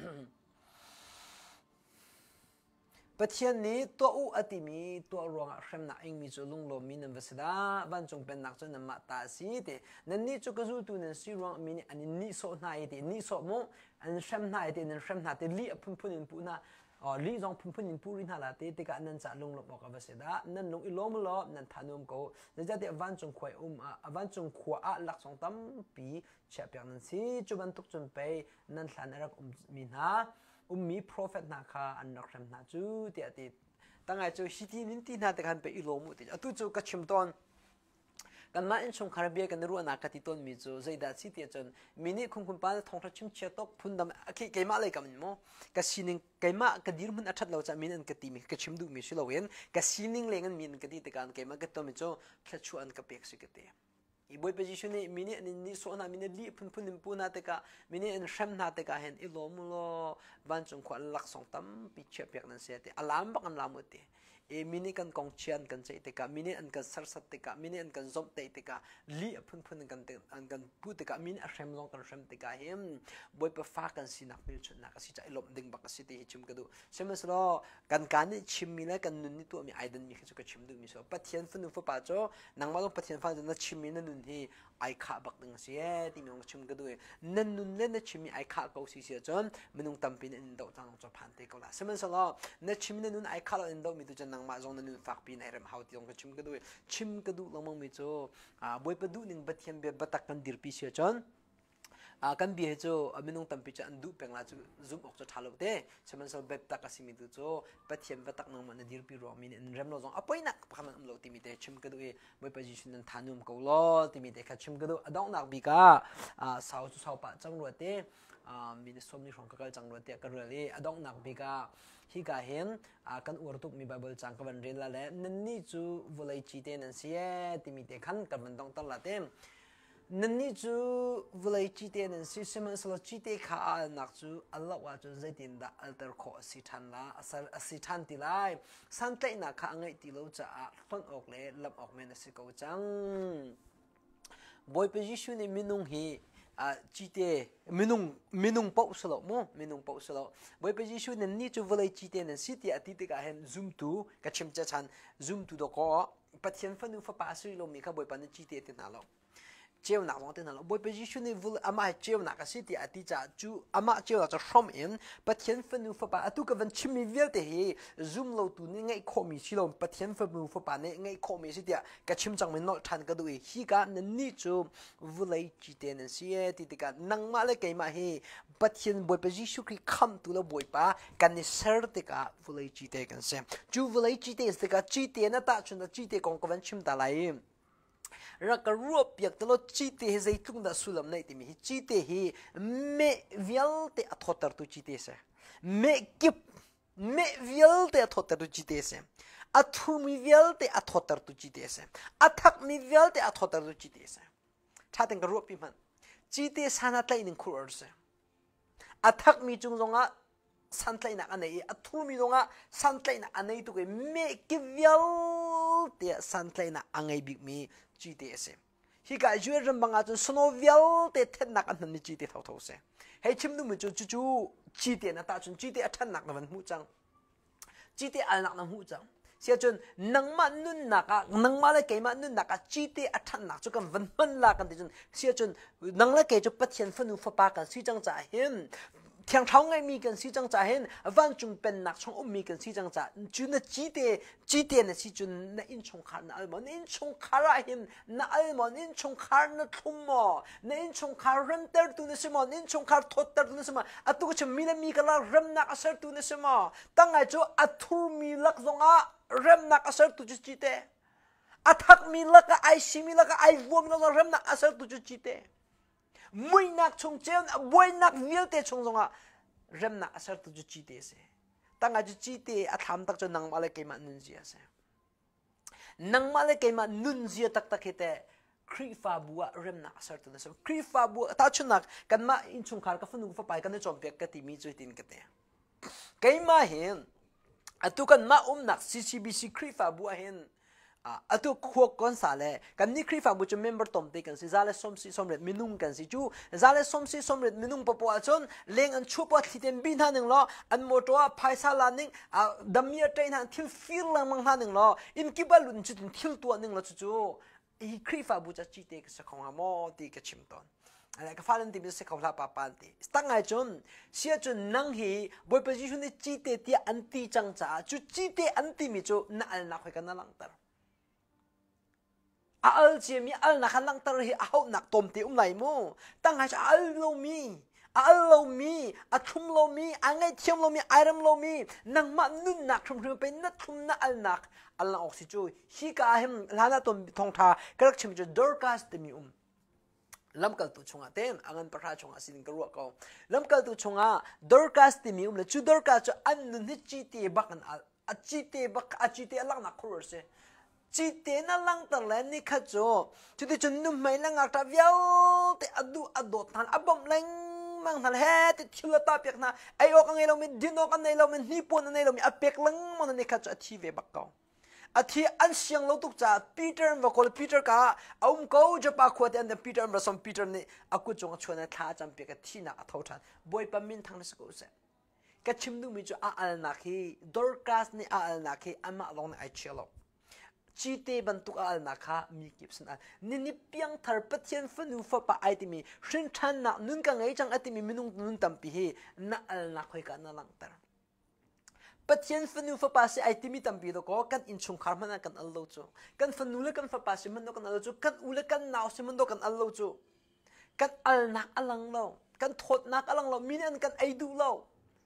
ประเทศนี้ตัวอุอติมีตัวรวงอ่ะเข็มนักเองมีจุลุงลมมีนันเวสดาวันจงเป็นนักจนนันมาตาสีเตนั่นนี่จุกจูตุนันสิรวงมีนี่อันนี้นิโซนาเตนิโซโมอันเข็มนาเตนันเข็มนาเตลีพุ่นพุ่นปุ่นนะอ๋อลีจงพุ่นพุ่นปุ่นฮาลาเตเตกะนันจะลงลมออกกับเวสดานั่นลงอิโลมลอนันทานุมโกนั่นจะเตวันจงควายอุ้มอ่ะวันจงขวาหลักสองตั้มปีเชื่อเปียงนันสิจุบันตุกจนไปนันหลานรักอุ้มมีนะอุ้มมี prophet นักข้าอันนักเข็มนาจูเตียติตั้งไงจูฮิตินินตินาแต่กันไปอิโลมุติอะตุจูกัชิมตอนกันมาอินชงคาราเบียกันรู้อนาคติต้นมีจูใจดัดสิเตียจนมินิคุณคุณป้าทองทัชชิมเชียตกพุ่นดำเกยมาเลยกันมั้งกัสินิงเกยมากัดิรุมันอัดเราจะมินกติมีกัชิมดูมีชิลาเวนกัสินิงเลงันมินกติแต่กันเกยมากัตโตมิจูแค่ชวนกับเปียกสิกติอีบอยไปจิชุนี่มินิอันนี้โซนามินิลีพุ่นพุ่นพุ่นนาเตกะมินิอันเข็มนาเตกะเห็นอิโลมุโลวันจงขวัญหลักสองตั้มปิเชียเปียกนั่นเสียเตอลามบักอันลามุเตเอมินิกันกองเชียนกันใจเตกะมินิอันกันสัรสัตเตกะมินิอันกันซอมเตเตกะลีพุ่นพุ่นกันเตอันกันพูดเตกะมินิอันเข็มลงกันเข็มเตกะเห็นบอยไปฟ้ากันสินักมิลชุนนักสิจะอิโลมดึงบักสิเตหิชิมกันดูเช่นสโลกันการนี่ชิมมีแล้วกันนุนนี่ตัวมีไอเดนมีแค่จะชิมดูมีโซปัทเทียนฟันนุฟปาโจนังมาต้องปัทเทียนฟันจะนัดชิมมีนั่นนุนที่ไอข้าบักดึงเสียที่มีองชิมกันด้วยนั่นนุนเล่นนัดชิมมีไอข้าเกาสีเสียจนมันนุ่งตั้มปีนอินโดจังจะผ่านเตกละเช่นสโลนัดชิมนั่นนุนไอข้าเราอินโดมีตัวจะนังมาจงนั่นนุนฝากปีนไอเริ่มหาวที่องชิมกันด้วยชิมกันดูลงมังมีโจอ่าบอยไปดูหนึ่งปัทเทียนเบียบัตักกันดิรปีเสียจนอ่ากันเบียโจมินุ่งตั้มปีจะอันดูเป็นละจูซูมออกจะทาลุเต้เช่นสโลแบบตักสิมีดูโจปัทเทียนบัตักนังมันดิรปีรวมมีเริ่มเราจงอ่ะไปนักพามันอันเราที่มีเตชิมกันด้วยบอยไปจิชุนันทานุมกูโลที่มีเตคัดชิมกันด้วยดองนักบีกาอ่าสาวจูสาวปะจังรวดเต้อ่ามีสมนิของกัลจังรวดเต้กันเรื่องนี้ดองนักบีกาฮิกาเห็นอ่ากันอวดตุกมีไบเบิลจังกันเรียนละแล้วนั่นนี่จูวลัยจีเตนันเสียที่มีเตขันกันมันต้องตั้งละเต้นั่นนี่จูวลัยจีเตนันสิเสมันสลจีเตข้านักจูอัลลอฮ์ว่าจูใจตินดาอัลเตอร์โคสิทันละสิทันติไลสันเตนักข้าไงติโลจะฟังออกเลยลับออกเมนสิกาวจังบอยไปยิชุนี่มินุงฮีอ่าจีเตมินุงมินุงเป้าสโลโมมินุงเป้าสโลบอยไปยิชุนั่นนี่จูวลัยจีเตนันสิที่อติเตกาเห็นซูมทูกับชิมจะชันซูมทูดอกก็ปัจจัยฟันนูฟ้าป่าสุริโลมีข้าบอยปันจีเตตินาโลเจ้าหนักน้องเต้นนั่นแหละบอยไปยิชุนี่วุลอามาเจ้าหนักสิที่อติจ่าจูอามาเจ้าจะชมเองปัจจัยฟันนูฟ้าป่าตุกวันชิมีเวลเตะซูมโลตูนี่ไงคอมีสิโลปัจจัยฟันนูฟ้าป่าเนี่ยไงคอมีสิที่กับชิมจังมันนอทันก็ดูฮีกันนั่นนี่จูวุลจีเตนันเสียที่ติกันนังมาเลยไกมาเฮปัจจัยบอยไปยิชุคริคำตัวละบอยป่ากันนี่เสร์ติกาวุลจีเตกันเสียจูวุลจีเตสติกาจีเตน่ะตาชุนจีเตกองกวันชิมตาไล ra ka ruột piak talo chi te zai tung da sulam nei ti mi chi te hi me vial te athotar tu chi te se me kip me vial te athotar tu chi te se athu mi vial te athotar tu chi te se athak mi vial te athotar tu chi te se cha teng ka ruột pi man chi te sana tlai ning khur se athak mi chung zonga san tlai na anei athu mi zonga san tlai na anei tu ke me ki vial te san tlai na angai big mi chi te se hi ka ju ram banga chu sono vial te then nak an ni chi te thau thau se hei chim nu mu chu chu chu chi te na ta chun chi te athan nak na van mu chang chi te al nak na mu chang sia chun nang ma nun naka nang ma le ke ma nun naka chi te athan nak chu kan van man la kan ti chun sia chun nang la ke chu pathian phanu fa pa kan si chang cha hin thiang thau ngai mi kan si chang cha hin van chung pen nak chong um mi kan si chang cha chu na chi te chi te na si chun na in chong khar na al mon in chong khara hin na al mon in chong khar na thum mo na in chong khar ram ter tu na simo in chong khar thot ter tu na simo atu chu mi na mi ka la ram na asar tu na simo tang ai chu athur mi lak zonga ram na asar tu chu chi te athak mi lak ai si mi lak ai vo mi lak ram na asar tu chu chi te mui nak chung chen boy nak vil te chung zonga rem na asar tu chu chi te se tanga chu chi te a tham tak chu nang male ke ma nun zia se nang male ke ma nun zia tak tak hete khri fa bua rem na asar tu na se khri fa bua ta chu nak kan ma in chung khar ka funu fa pai kan chom pek ka ti mi chu tin ka te kai ma hin atu kan ma um nak C C B C khri fa bua hin atu khok kon sale kan ni khri fa bu chu member tom te kan si zale som si somret minung kan si chu zale som si somret minung popo a chon leng an chupa thiten bin haning lo an motoa phaisa laning damia train han thil feel lang mang haning lo in kibalun chu thil tu aning lo chu chu i khri fa bu cha chi te ka sa khong mo ti ka chim ton ala ka falan ti bi se khawla pa pan ti stang ai chon sia chun nang hi boy position ni chi te ti anti chang cha chu chi te anti mi chu na al na khoi kan na lang tar al chi mi al na khan lang tar hi au nak tom ti um lai mo tang ha al lo mi al lo mi a thum lo mi angai thiam lo mi airam lo mi nang ma nun nak thum thum pe na thum na al nak al na oxi chu hi ka hem lana tom thong tha karak chim chu dorcas te mi um lamkal tu chunga ten angan parha chunga sin ka ro ko lamkal tu chunga dorcas te mi um le chu dorcas chu an nun hi chi te bak an al a chi te bak a chi te lang na khur se chi te na lang tar le ni kha cho chu te chun num mai lang ta viao te adu adot tan abom lang mang thal he te thula ta pek na ai ok ngai lo mi dino kan nei lo mi ni pon nei lo mi apek lang mon ni kha cha thi ve bak ko athi an siang lo tuk cha peter va kol peter ka aum ko je pa khwa ten peter ma som peter ni aku chong chona tha cham pe ka thi na thau than boy pa min thang se ko se ka chim nu mi chu a al na khi dorcas ni a al na khi ama long ai chelo chi te ban tuk al na kha mi kip san ni ni piang thar pathian fanu fa pa ai ti mi shin than na nun ka ngai chang ati mi minung nun tam pi hi na al na khoi ka na lang tar pathian fanu fa pa se ai ti mi tam pi do ko kan in chung khar mana kan al lo chu kan fanu le kan fa pa se man do kan al chu kan u le kan naw se man do kan al lo chu kan al nak alang lo kan thot nak alang lo min an kan ai du lo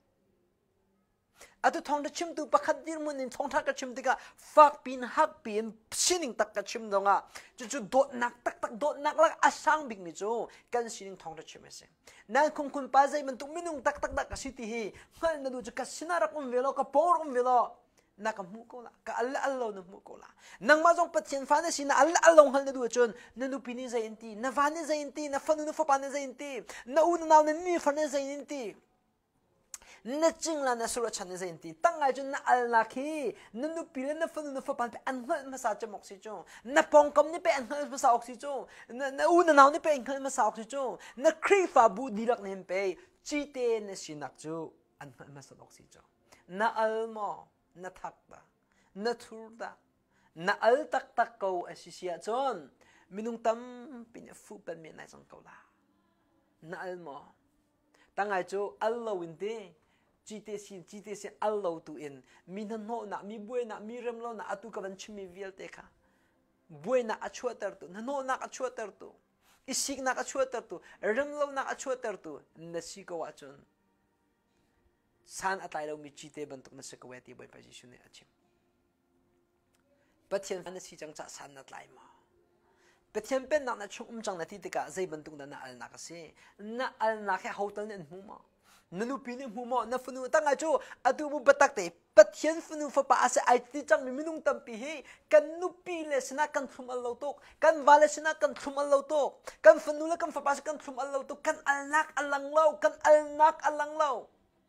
atu thong da chim tu pakhat dir mun in thong tha ka chim tika fak pin hak pin sining tak ka chim donga chu chu dot nak tak tak dot nak la asang big mi chu kan sining thong da chim ase nan khung khun pa zai man tu minung tak tak da ka siti hi hal na du chu ka sinara kum velo ka por kum velo na ka mu ko la ka alla allo na mu ko la nang ma jong pathian fa na sin alla allo hal na du chun na nu pini zai inti na va ne zai inti na fanu na fa pa ne zai inti na u na na ni fa ne zai inti na ching la na sura chan zai inti tang ai chun na al na khi na nu pi na fa nu fa pan pe an hal ma sa cham oxi chu na pong kam ni pe an hal ma sa oxi chu na na u na naw ni pe an hal ma sa oxi chu na kri fa bu dilak nem pe chi te na sinak chu an hal ma sa oxi chu na al mo na thak da na thur da na al tak tak ko asisia chon minung tam pin fu pan me na chang ko la na al mo tang ai chu al lo inte chi te sin chi te se al lo tu in min no na mi bue na mi rem lo na atu ka ban chimi vial te kha bue na achua tar tu na no na achua tar tu isik na achua tar tu rem lo na achua tar tu na si ko wa chun san atai lo mi chi te ban tu na se ko wa ti boi pa ji shu ne achim pathian na si chang cha san na tlai ma pe thiam pen nak na chung um chang na ti tika zai ban tung da na al nak se na al nak he hotel ne mu ma nanu pi ne mu ma na funu ta nga chu atu bu batak te pathian funu fa pa ase ai ti chang mi minung tam pi hi kan nu pi le sna kan thum al lo tok kan vale sna kan thum al lo tok kan funu le kan fa pa kan thum al lo tok kan al nak alang lo kan al nak alang lo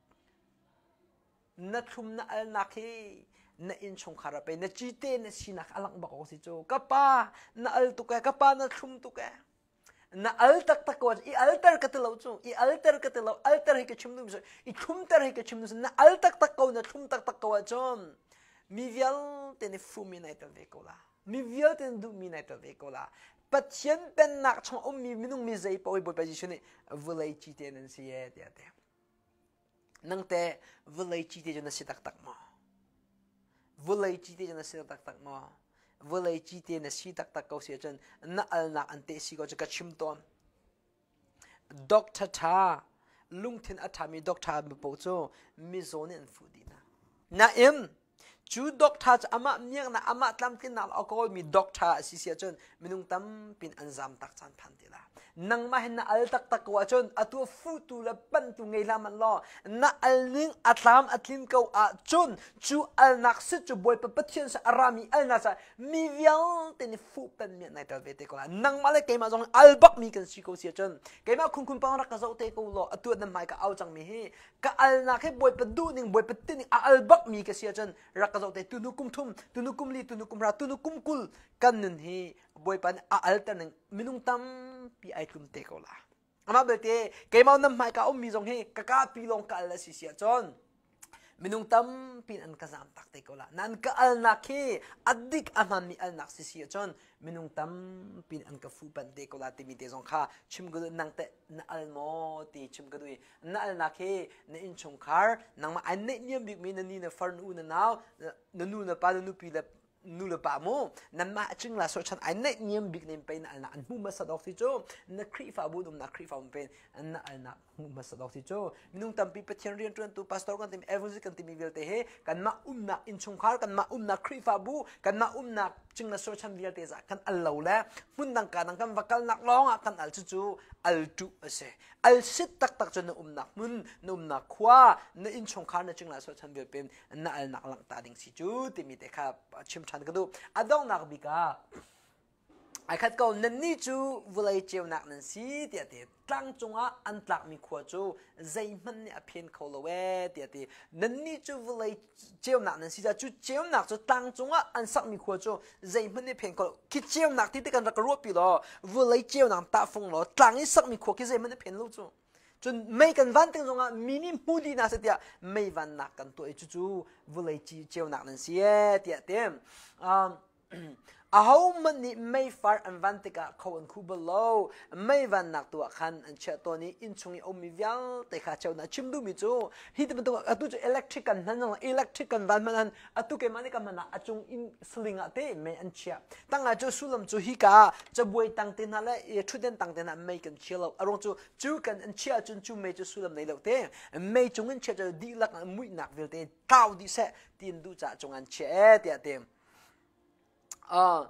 na thum na al nak hi na in chung khara pe na chi te na sinak alang ba ko si chu kapa na al tu ka kapa na thum tu ka na al tak tak ko i alter ka telo chu i alter ka telo alter hi ka chimnu so i thum tar hi ka chimnu so na al tak tak ko na thum tak tak ko chon mi vial te ne fu mi na tel ve ko la mi vial te du mi na tel ve ko la pathian pen nak chong om mi minung mi zai po bo position ni vulai chi te nan si ye te te nang te vulai chi te na si tak tak mo vulai chi te na si tak tak mo vulai chi te na si tak tak ko si chen na al na ante si ko ka chim tom doctor tha lungthin athami doctor mi po cho mi zone an fudina na em chu doctor ama myang na ama tlam tin na alcohol mi doctor si si chen minung tam pin anzam tak chan phan tila nang ma hen na al tak tak wa chon atu fu tu la pan tu ngei la man lo na al ning atlam atlin ko a chun chu al nak se chu boy pa pathian sa arami al na sa mi vial te ni fu pen mi na tel vete ko la nang ma le ke ma jong al bak mi kan si ko si chon ke ma khun khun pa ra ka zo te ko lo atu na mai ka au chang mi hi ka al na ke boy pa du ning boy pa tin al bak mi ka si chon ra ka zo te tu nu kum thum tu nu kum li tu nu kum ra tu nu kum kul kan nun hi boy pan a al ta nang minung tam pi ai kum te ko la ama be te ke ma nam mai ka om mi jong he ka ka pi long ka la si sia chon minung tam pin an ka zam tak te ko la nan ka al na ke adik aman mi al nak si sia chon minung tam pin an ka fu pan te ko la ti mi te jong kha chim gu nang te na al mo ti chim gu na al na ke na in chung khar nang ma an ne niam big mi na ni na far nu na naw na nu na pa nu pi la nu le pa mo nan ma ching la so chan ai ne niam big nem pen al na an hu ma sa dok ti cho na khri fa bu dum na khri fa pen an na al na hu ma sa dok ti cho minung tam pi pathian rian tran tu pastor kan tim evangelist kan tim vel te he kan ma um na in chung khar kan ma um na khri fa bu kan ma um na ching na so chan vel te za kan al lo la mun dang ka dang kan vakal nak long kan al chu chu al tu ase al sit tak tak chon um nak mun num na khwa na in chung khar na ching la so chan vel pen na al nak lang ta ding si chu ti mi te kha chim chan ka du adong nak bi ka ai khat ko nan ni chu vulai cheu nak nan si ti ti tlang chunga an tlak mi khwa chu zai man ni a phen kho lo we ti ti nan ni chu vulai cheu nak nan si cha chu cheu nak chu tlang chunga an sak mi khwa chu zai man ni phen kho ki cheu nak ti te kan ra ka ro pi lo vulai cheu nak ta phong lo tlang i sak mi khwa ki zai man ni phen lo chu chun mei kan van teng zonga mini mudi na se tia mei van nak kan to e chu chu vulai chi cheu nak nan si e tia tem um a how many may far and vantika ko an kubalo may van nak tu khan an cha to ni in chungi omi vyal te kha chau na chimdu mi chu hit tu atu chu electric kan nan electric kan van man atu ke mani ka mana achung in slinga te me an cha tanga chu sulam chu hi ka cha boi tang te na la e thuden tang te na me kan chilo arong chu chu kan an cha chun chu me chu sulam nei lo te me chung an cha chu di lak mui nak vel te tau di se tin du cha chung an che te te à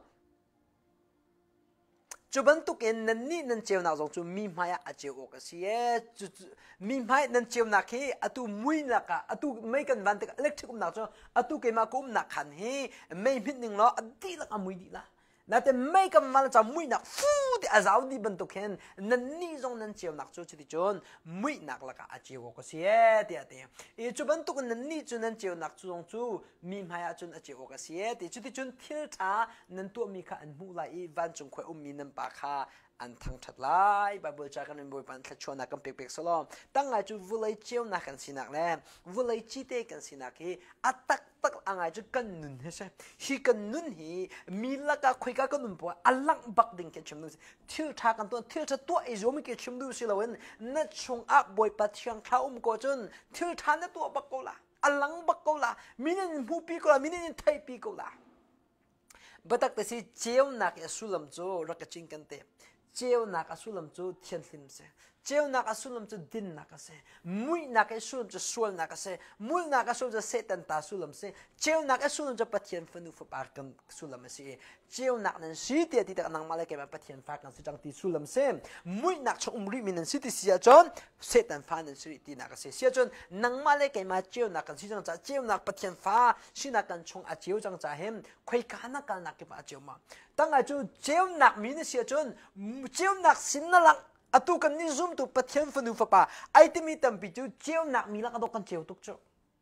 chú vẫn tục in nên ní nên chiều nào giống chú mi mai à chiều ok xí chú mi mai nên chiều nào khi à tu mũi nào cả à tu mấy cái vấn đề electric cũng nào cho à tu cái mà cũng nào hẳn hi mấy biết những nó à đi là à mũi đi là nãy giờ mấy cái mà cho mũi nào phu thì à giáo đi bên tục hen nên ní giống nên chiều nào cho chú đi chọn mũi nào là cả à chiều ok xí thì à thì ý chú vẫn tục nên ní chú nên chiều nào chú giống chú mi mai à chú à chiều ok xí thì chú đi chọn thiếu thà nên tu mi cả anh mua lại van chung khỏe um mi nên bà kha an thang thật lại bà bữa cha kan bồi pan thật chua na kan pek pek solo tang ai chu vulai chiêu na kan sinak le vulai chi te kan sinak hi atak tak angai chu kan nun he se hi kan nun hi mi la ka khoi ka kan nun po alang bak ding ke chim nu thil tha kan to thil tha to e zomi ke chim du si lawen na chung a boi pa thiang tha um ko chun thil tha na to bak ko la alang bak ko la minin hu pi ko la minin thai pi ko la batak te si chiêu na ke sulam chu rakaching kan te chiêu nak asulam chu thian hlim se เจ้านักสุลมจะดินนักเสมุยนักสุลมจะสวลนักเสมุยนักสุลจะเสตันตาสุลมเสเจ้านักสุลมจะปะเทียนฟนุฟปาร์กันสุลมเสเจ้านักนั้นสีเดียที่ตะนังมาเลเกมาปะเทียนฟ้ากันสุจังที่สุลมเสมุยนักชงอุมริมินันสิติเสียจนเสตันฟ้านั้นสิตินักเสเสียจนนังมาเลเกมาเจ้านักกันสิจังจะเจ้านักปะเทียนฟ้าสินักกันชงอาเจียวจังจะเห็นใครกันนักกันนักเก็บอาเจียวมาตั้งแต่จู่เจ้านักมีนเสียจนเจ้านักสินนักอตุกันนิซุมตุปะเทียนฟนุฟปาไอติมีตัมปิจูเจียวนักมีลักอตุกันเจียวตุกโจ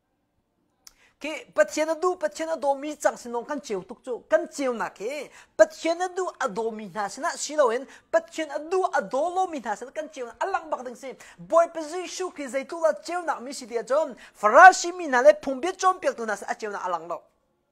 que patiena du patiena domi chang sinong kan cheu tuk chu kan cheu na ke patiena du adomi na sina siloen patiena du adolo mi na sina kan cheu alang bak ding se boy position ki zaitula cheu na mi si dia jon farashi mi na le phumbe chom pek tu na sa cheu na alang lo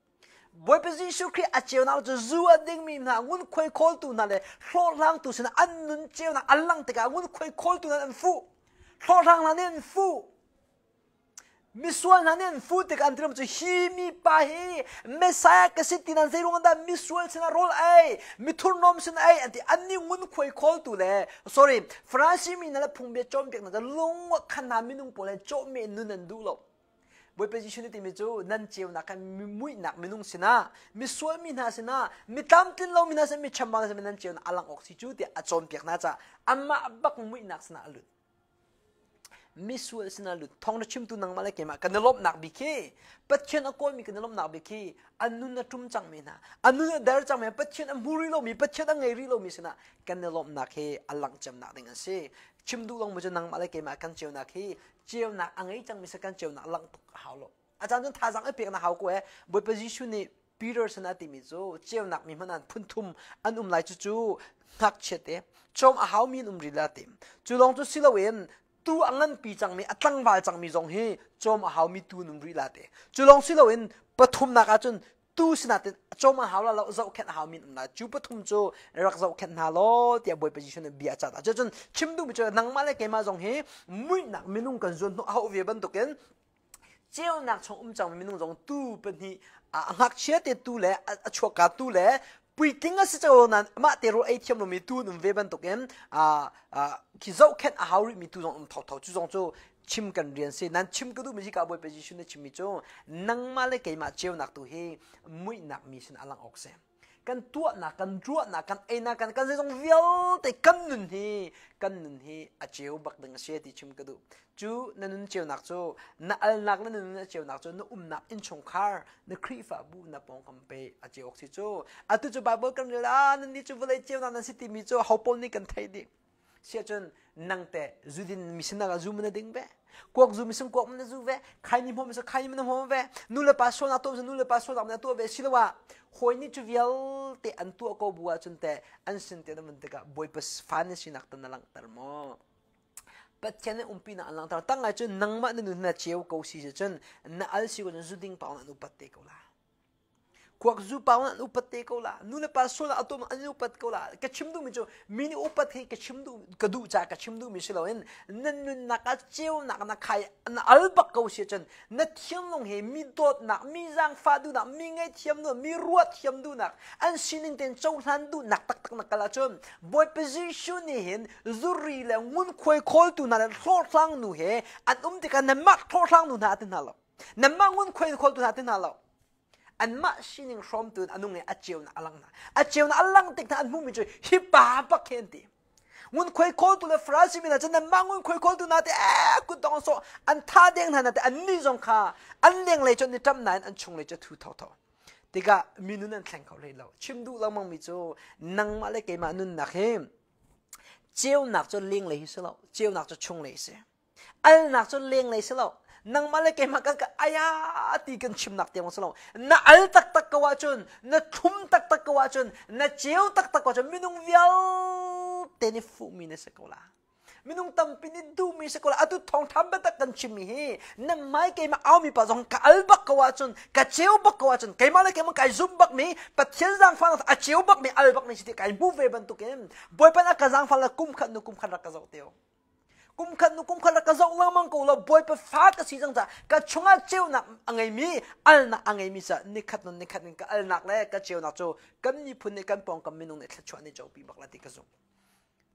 boy position ki a cheu na ju zu ading mi na ngun khoi khol tu na le hlo lang tu sina an nun cheu na alang te ka ngun khoi khol tu na an fu hlo lang na nen fuมิส่วนนั้นฟูติกันที่เราจะฮีมีปาฮีเมสายกสิตินันเซรุงดามิส่วนเสนาโรลไอมิทุนนอมเสนาไออันที่อันนี้งุนควยคอลตัวเลย sorry ฟรานซิมีนั่นแหละพุ่งเบียจอมเปียกนั่นจะลงขนาดมินุงโปเลยจอมเมนุนันดูหรอกบอยเป็นจิชุนิติมิจูนั่นเจียวนักมีมุยนักมินุงเสนามิส่วนมินาเสนามิตามตินเรามินาเสมิชัมมาเสมินั่นเจียวนักอลังออกซิจูเดียจอมเปียกน่าจะอันมาบักมุยนักเสนาลุดมิสวลสินะลุทองนะชิมตุนังมาเลเกมากันนลบนักบิคีปัจเจนอโกมีกันนลบนักบิคีอันนู้นนะทุ่มจังมีนะอันนู้นนะเดินจังมีปัจเจนมูริโลมีปัจเจนไงริโลมีสินะกันนลบนักเฮอลังจำนักดิ่งสิชิมดูลงมาจะนังมาเลเกมากันเจียวนักเฮเจียวนักอังไงจังมีสักกันเจียวนักลังตุกหาวโลอาจารย์จนท่าจังไอเปียกนักหาวกูเอ๋บอยปจิชุนี่ปีเตอร์สนาติมิจูเจียวนักมีมันนั่นพุ่นทุ่มอันอุ้มไหลจู่จู่นักเช็ดเอ๋จอมหาวมีนุ่มริลาติมจู่ลองจู่สิละเวนตูอังนันปีจังมีอัตลังวาจังมีจงเฮจอมหาวมีตูนุ่มรีลาเตจุลองสิเราเห็นปฐุมนักจนตูสนาเตจอมหาวเราเราแค่หาวมีนุ่มนะจูปฐุมโจรักเราแค่หาโลเตียบอยไปจิชนเบียจัดจนชิมดูมิจนังมาเลเกมาจงเฮมุยนักมินุงกันจนหาวเวียบันตุกันเจ้านักชงอุ้มจังมินุงจงตูเป็นที่หักเชียเตตูเล่ชัวกาตูเล่ปุยติงก็สิเจ้านั้นมาเตโรไอเทียมเรามีตู้นุ่มเวบันตุกันอ่าอ่าคิดเราแค่หาวมีตู้จงอุ้มเท่าเท่าจู่จงโจชิมกันเรียนสินั้นชิมก็ดูไม่ใช่การบอยไปจิชุนในชิมมิโจนังมาเลเกมาเจียวนักตัวเฮมุยนักมีสินอลังออกเสียกันตัวนักกันรัวนักกันเอนักกันกันจะต้องเวียลแต่กันนุนเฮกันนุนเฮอาเจียวบักดังเสียที่ชิมก็ดูจู่นั่นนุนเจียวนักโจนั่นอัลนักนั่นนุนเจียวนักโจนั่นอุ้มนักอินชงคาร์นั่นครีฟ้าบูนั่นปองคำเปย์อาเจียวออกสิโจอาตุจูบาเบิลกันเลยอ่ะนั่นนี่จูเวลเจียวนักนั่นสิติมิโจเขาปนนี่กันไทยดิเสียจนนังแต่จูดินมิสนักจูมันดิ่งเบ้กวกจูมิสงกวกมันจูเบ้ใครนี่พอมิสใครมันพอเบ้นู่นเลยปัสโซนาตัวนู่นเลยปัสโซนาตัวตัวเบ้สิละว่าหอยนี่จูเวลแต่อันตัวก็บัวจนแต่อันสินแต่นั่นมันแต่ก็บอยปัสฟันสินักตันนังตร์มอปัจจัยอุ้มปีนักลังตร์ตั้งไงจนนังมันนู่นน่ะเชี่ยวกูสิจนน่ะอัลสิก็จนจูดิ่งเปล่านั่นอุปัตเตกูละกวกจูเปล่านั่นอุปัตเตกูละนู่นเลยปัสโซนาตัวอันนี้อุปัตกูละกระชิมดูมิจูมินิอุปัตเฮกระชิมดูกระดูจากกระชิมดูมิสิเราเห็นนั่นนู่นนักเชี่ยวนักนักใครนั่นอัลบักกูสิจนนั่นเทียมลงเฮมีโดดนักมีร่างฟ้าดูนักมีไงเทียมดูมีรัวเทียมดูนักอันสินินเต็นเจ้าทันดูนักตักตักนักกะละจนบอยเป็นจิชุนี่เห็นจุรีเลยงุนควยคอลตูนั่นโทษทังนูเฮอันอุ้มติกันนั่นมักโทษทังนูนาตินฮาลนั่นมักงุนควยคอลตูนาตินฮาลอันมาชินิงชมตุนอันนุ่งเนี่ยอาเจียวนะอลังนะอาเจียวนะอลังติดนะอันมุ่งมิจุฮิบาบักเห็นตีงุนควยคอลตุเลฟราซิมินะจันนั่นมังงุนควยคอลตุนาเตเอ๊ะกูต้องโซอันท่าเด้งนะแต่อันนี้จงค่ะอันเลี้ยงเลยจนในจำนานอันชงเลยจะทูเท่าเท่าแต่ก็มีนุ่นนั่นแข่งเขาเลยเราชิมดูเรามังมิจุนังมาเลยเกี่ยมานุ่นนักเฮมเจียวนักจะเลี้ยงเลยสิเราเจียวนักจะชงเลยสิอันนักจะเลี้ยงเลยสิเรานังมาเลเกมากันก็อายาตีกันชิมนักเตียงสลองน่าอัลตักตักกว่าจนน่าทุ่มตักตักกว่าจนน่าเจียวตักตักกว่าจนมินุงเวียลเตนิฟูมินสกุลามินุงตั้มปินิดูมิสกุลาอะตุทองทำเบตักกันชิมิเฮนั่นไม่เกมาเอามีปะจงกะอัลบักกว่าจนกะเจียวบักกว่าจนเกมาเลเกมาไก่ซุ่มบักมีปัจเจียนจังฟันอะเจียวบักมีอัลบักมีสิที่ไก่บูเวบันตุเกมบอยเป็นอะกะจังฟันละกุมขันนุกุมขันรักกะเจ้าเตียวกุมขันนุกุมขันรักกะเจ้าละมังกูละบอยเป็นฟ้ากะสีจังจ้ะกะชงอาเจียวนักอังไงมีอัลนักอังไงมีซะนิคัดนนนิคัดนิกะอัลนักเลยกะเจียวนักโจกันนี่พุ่นนี่กันปองกันมินุงเนี่ยชวนนี่เจ้าปีบักละติกะซุ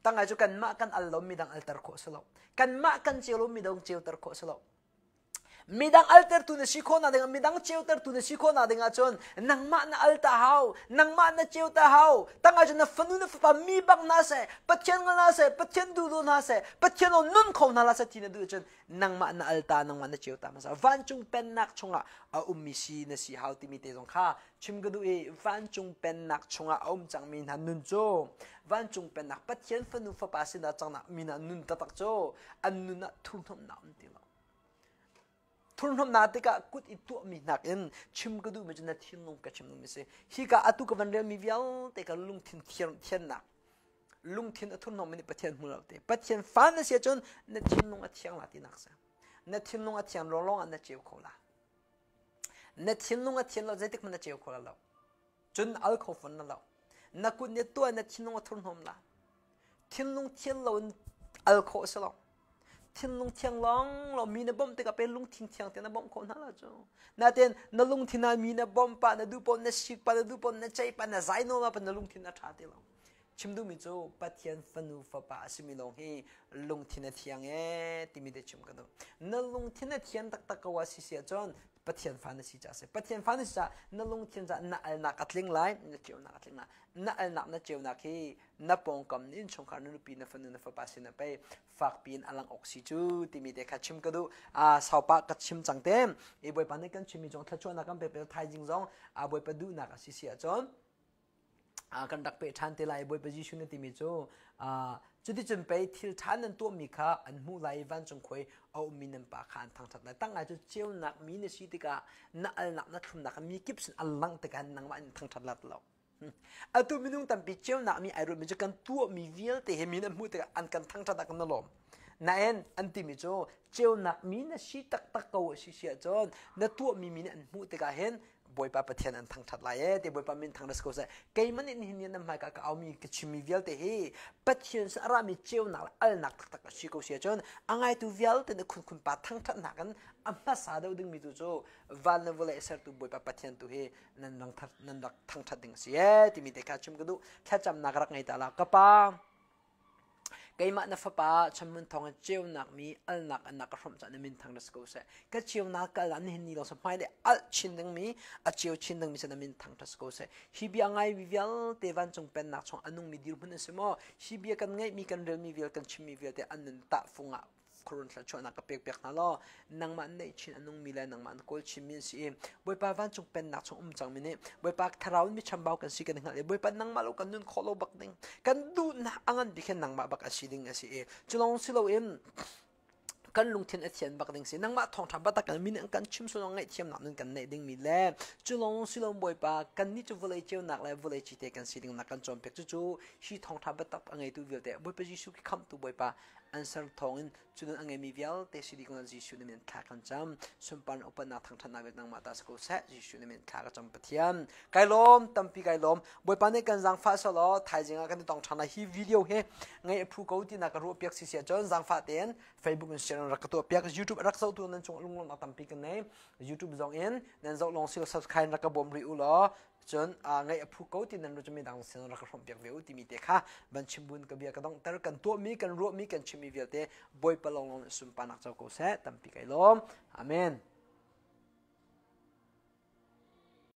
ตั้งไงจุกันมากันอัลลอฮ์มีดังอัลเตอร์โคสโลกันมากันเจียวลมมีดังเจียวเตอร์โคสโลมีดังอัลเตอร์ตุนชิโคนาดิงมีดังเจียวเตอร์ตุนชิโคนาดิงอาจนนังมานาอัลตาฮาวนังมานาเจียวตาฮาวตั้งไงจุนฟันุนฟังมีบังนาเสปัจเจนนาเสปัจเจนดูดูนาเสปัจเจนอนุนเขานาลาเสทีนดูจนนังมานาอัลตานังมานาเจียวตามาซาวันจุงเป็นนักชงอ่ะอาอุมมิชีนสีฮาวติมีเตจงข้าชิมกดูเอวันจุงเป็นนักชงอ่ะอุมจังมีนันนุนโจวันจุงเป็นนักปัจเจนฟันุฟังปาสินาจังนักมีนันนุนตะตักโจอันนุนนักทุ่งทำน้ำติลทุนทำนาติกะกุดอิตัวมีนักเอ็นชิมก็ดูมันจะนัดทิ้งลงกับชิมลงไม่ใช่ฮีกะอัตุกับวันเรียนมีวิลแต่กะลุงทิ้งเทียนเทียนนักลุงทิ้งทุนน้องมันปะเทียนมือเราเตะปะเทียนฟ้าเนี่ยเสียจนนัดทิ้งลงอัดเทียงละที่นักเสียนัดทิ้งลงอัดเทียงร้องร้องอันนัดเจียวเขาละนัดทิ้งลงอัดเทียงเราใจติกมันนัดเจียวเขาละเราจนอัลเขาฟันนั่นเรานักกุดเนี่ยตัวนัดทิ้งลงอัดทุนน้องละทิ้งลงเทียนเราอัลเขาเสียเราทิ้งลงเทียงร้องเรามีนบ่มแต่ก็เป็นลุงทิ้งเทียงแต่นบ่มคนนั่นละจ้ะนาเต็นนลุงทิ้งนามีนบ่มปะนดูปนนชิกปะนดูปนนใจปะนใจโนมาปะนลุงทิ้งนาชาติเราชิมดูมิโจปัทยันฟันูฟะปะสิมิลงให้ลุงทิ้งนาเทียงเอติมิเดชิมกันดูนลุงทิ้งนาเทียงตักตักกว่าสิเสียจนปัทยันฟันสิจ้าเสปัทยันฟันสิจ้านลุงทิ้งจะน่าอัลนักอัดลิงไลน่าเจียวนักอัดลิงไลน่าอัลนักน่าเจียวนักให้น่าปองกำนินชงคานุนปีน่าฟันน่าฟัปาสิน่าไปฝากปีนอลังออกซิจูที่มีเด็กชิมก็ดูอ่าสาวปากกัดชิมจังเต็มอีบอยปานนี้กันชิมมีจงทัชชวนนักกันไปเป็นไทยจริงจงอ่าบอยไปดูนักสิเสียจนอ่ากันดักไปทันเตลัยบอยไปจิชุนที่มีจูอ่าจุดที่จนไปทิลทันนั้นตัวมีค่าอันมูไลวันจงคอยเอามีนันปากขานทางทัดเลยตั้งไงจะเจียวนักมีในชีติกาน่าอัลนักน่าทุ่มนักมีกิบสินอัลลังแต่กันนังวันทางทัดลัดเราอัตัวมีนุ่งตันปีเจียวนักมีไอรอนมีจะกันตัวมีเวียลแต่เห็นมีน้ำมูแต่อันกันทั้งทัดกันนั่นหรอนั่นอันที่มีโจเจียวนักมีน่ะชีตักตักเขาชีเสียจนนั่นตัวมีมีอันมูแต่กันเห็นบอยปาปะเทียนอันทั้งทัดลายแต่บอยปามินทั้งรัสโกเซ่เกย์มันนี่เห็นยันน้ำหายก็เอามีกิจมีเวียลแต่เฮ้ปะเทียนสารามีเจียวนักอัลนักตักตักชีเขาเสียจนอังไงตัวเวียลแต่เนี่ยคุณคุณปาทั้งทัดนักกันอันมาสาดาวดึงมีตัวโจวันนั้นเวลาเสร็จตัวบอยปาปะเทียนตัวเฮ้นั่นนังทัดนั่นนักทั้งทัดดึงเสียที่มีแต่แค่ชิมก็ดูแค่จำนักรักไงแต่ละก็ป้าไก่มาหน้าฟ้าฉันมันทองเจียวนักมีอัลนักอันนักรำจันมินทางรัสโกเซ่ก็เจียวนักกันนี่นี่เราสมัยเด็กอัลชินดังมีอัลเจียวชินดังมีฉันมินทางรัสโกเซ่ฮิบิยังไงวิเวลเทวันจงเป็นนักชงอันนุ่งมีดิรุบุนเสมอฮิบิกันไงมีกันเรื่องมีเวลกันชิมมีเวลแต่อันนั้นตะฟงอ่ะครูนสัชวนักเปียกเปียกนั่นล้อนังมันในชินอันนุ่งมีแลนังมันโกลชิมินสิบอยปาวันจงเป็นนักชงอุ้มจังมินบอยปาทาราวน์มีชัมบาวกันสิกันหันเลยบอยปานังมาลูกันนุ่นขอโลบักดิงกันดูนะอังอันบิเคนนังมาบักอาศิดิงอาศิเอจุลองสิโลเอ็มกันลุงเทียนเอเทียนบักดิงสินังมาทองทับบัตกันมินกันชิมสุลองไงเทียมนักนุ่นกันในดิงมีแลจุลองสิโลบอยปากันนี่จูวเลยเจียวนักเลยวเลยจิตเตกันสิดิงนักกันจอมเปียกจู่จู่ชีทองทับบัตตักอังไงตัวเวลเตบอยปาจิสุกิคำตัวบอยปาอันสังทองอินจุดนั้นอังเงมีเวลแต่สิริกนจิชุนเมียนขากันจำสมปันอุปนักทางธนาเวทนังมาตาสกุลเสจิชุนเมียนขากันจำปะเทียนไก่ล้มตั้มปีไก่ล้มบอยปานในกันจังฟ้าสลอไทยจริงกันต้องทำในฮีวิดีโอเฮไงผู้เขาที่นักรู้เปียกสิเสียจนจังฟ้าเตียนเฟซบุ๊กอินสตาแกรมรักตัวเปียกยูทูบรักเสาตัวนั้นจงลุงลงตั้มปีกันในยูทูบจงอินนั้นจงลงสิลสับสไครน์รักบ่มริอุลอจนอ่าไงผู้เขาที่นั้นเราจะไม่ดังเสียงรักความเปียกเวลที่มีเด็กค่ะบัญชีบุญกับเบียก็ต้องแต่กันตัวมีกันรู้มีกันชิมีเวลเตบอยปลงลงสุนปานักเจ้าโกเสตั้มปีไก่ล้มอาเมน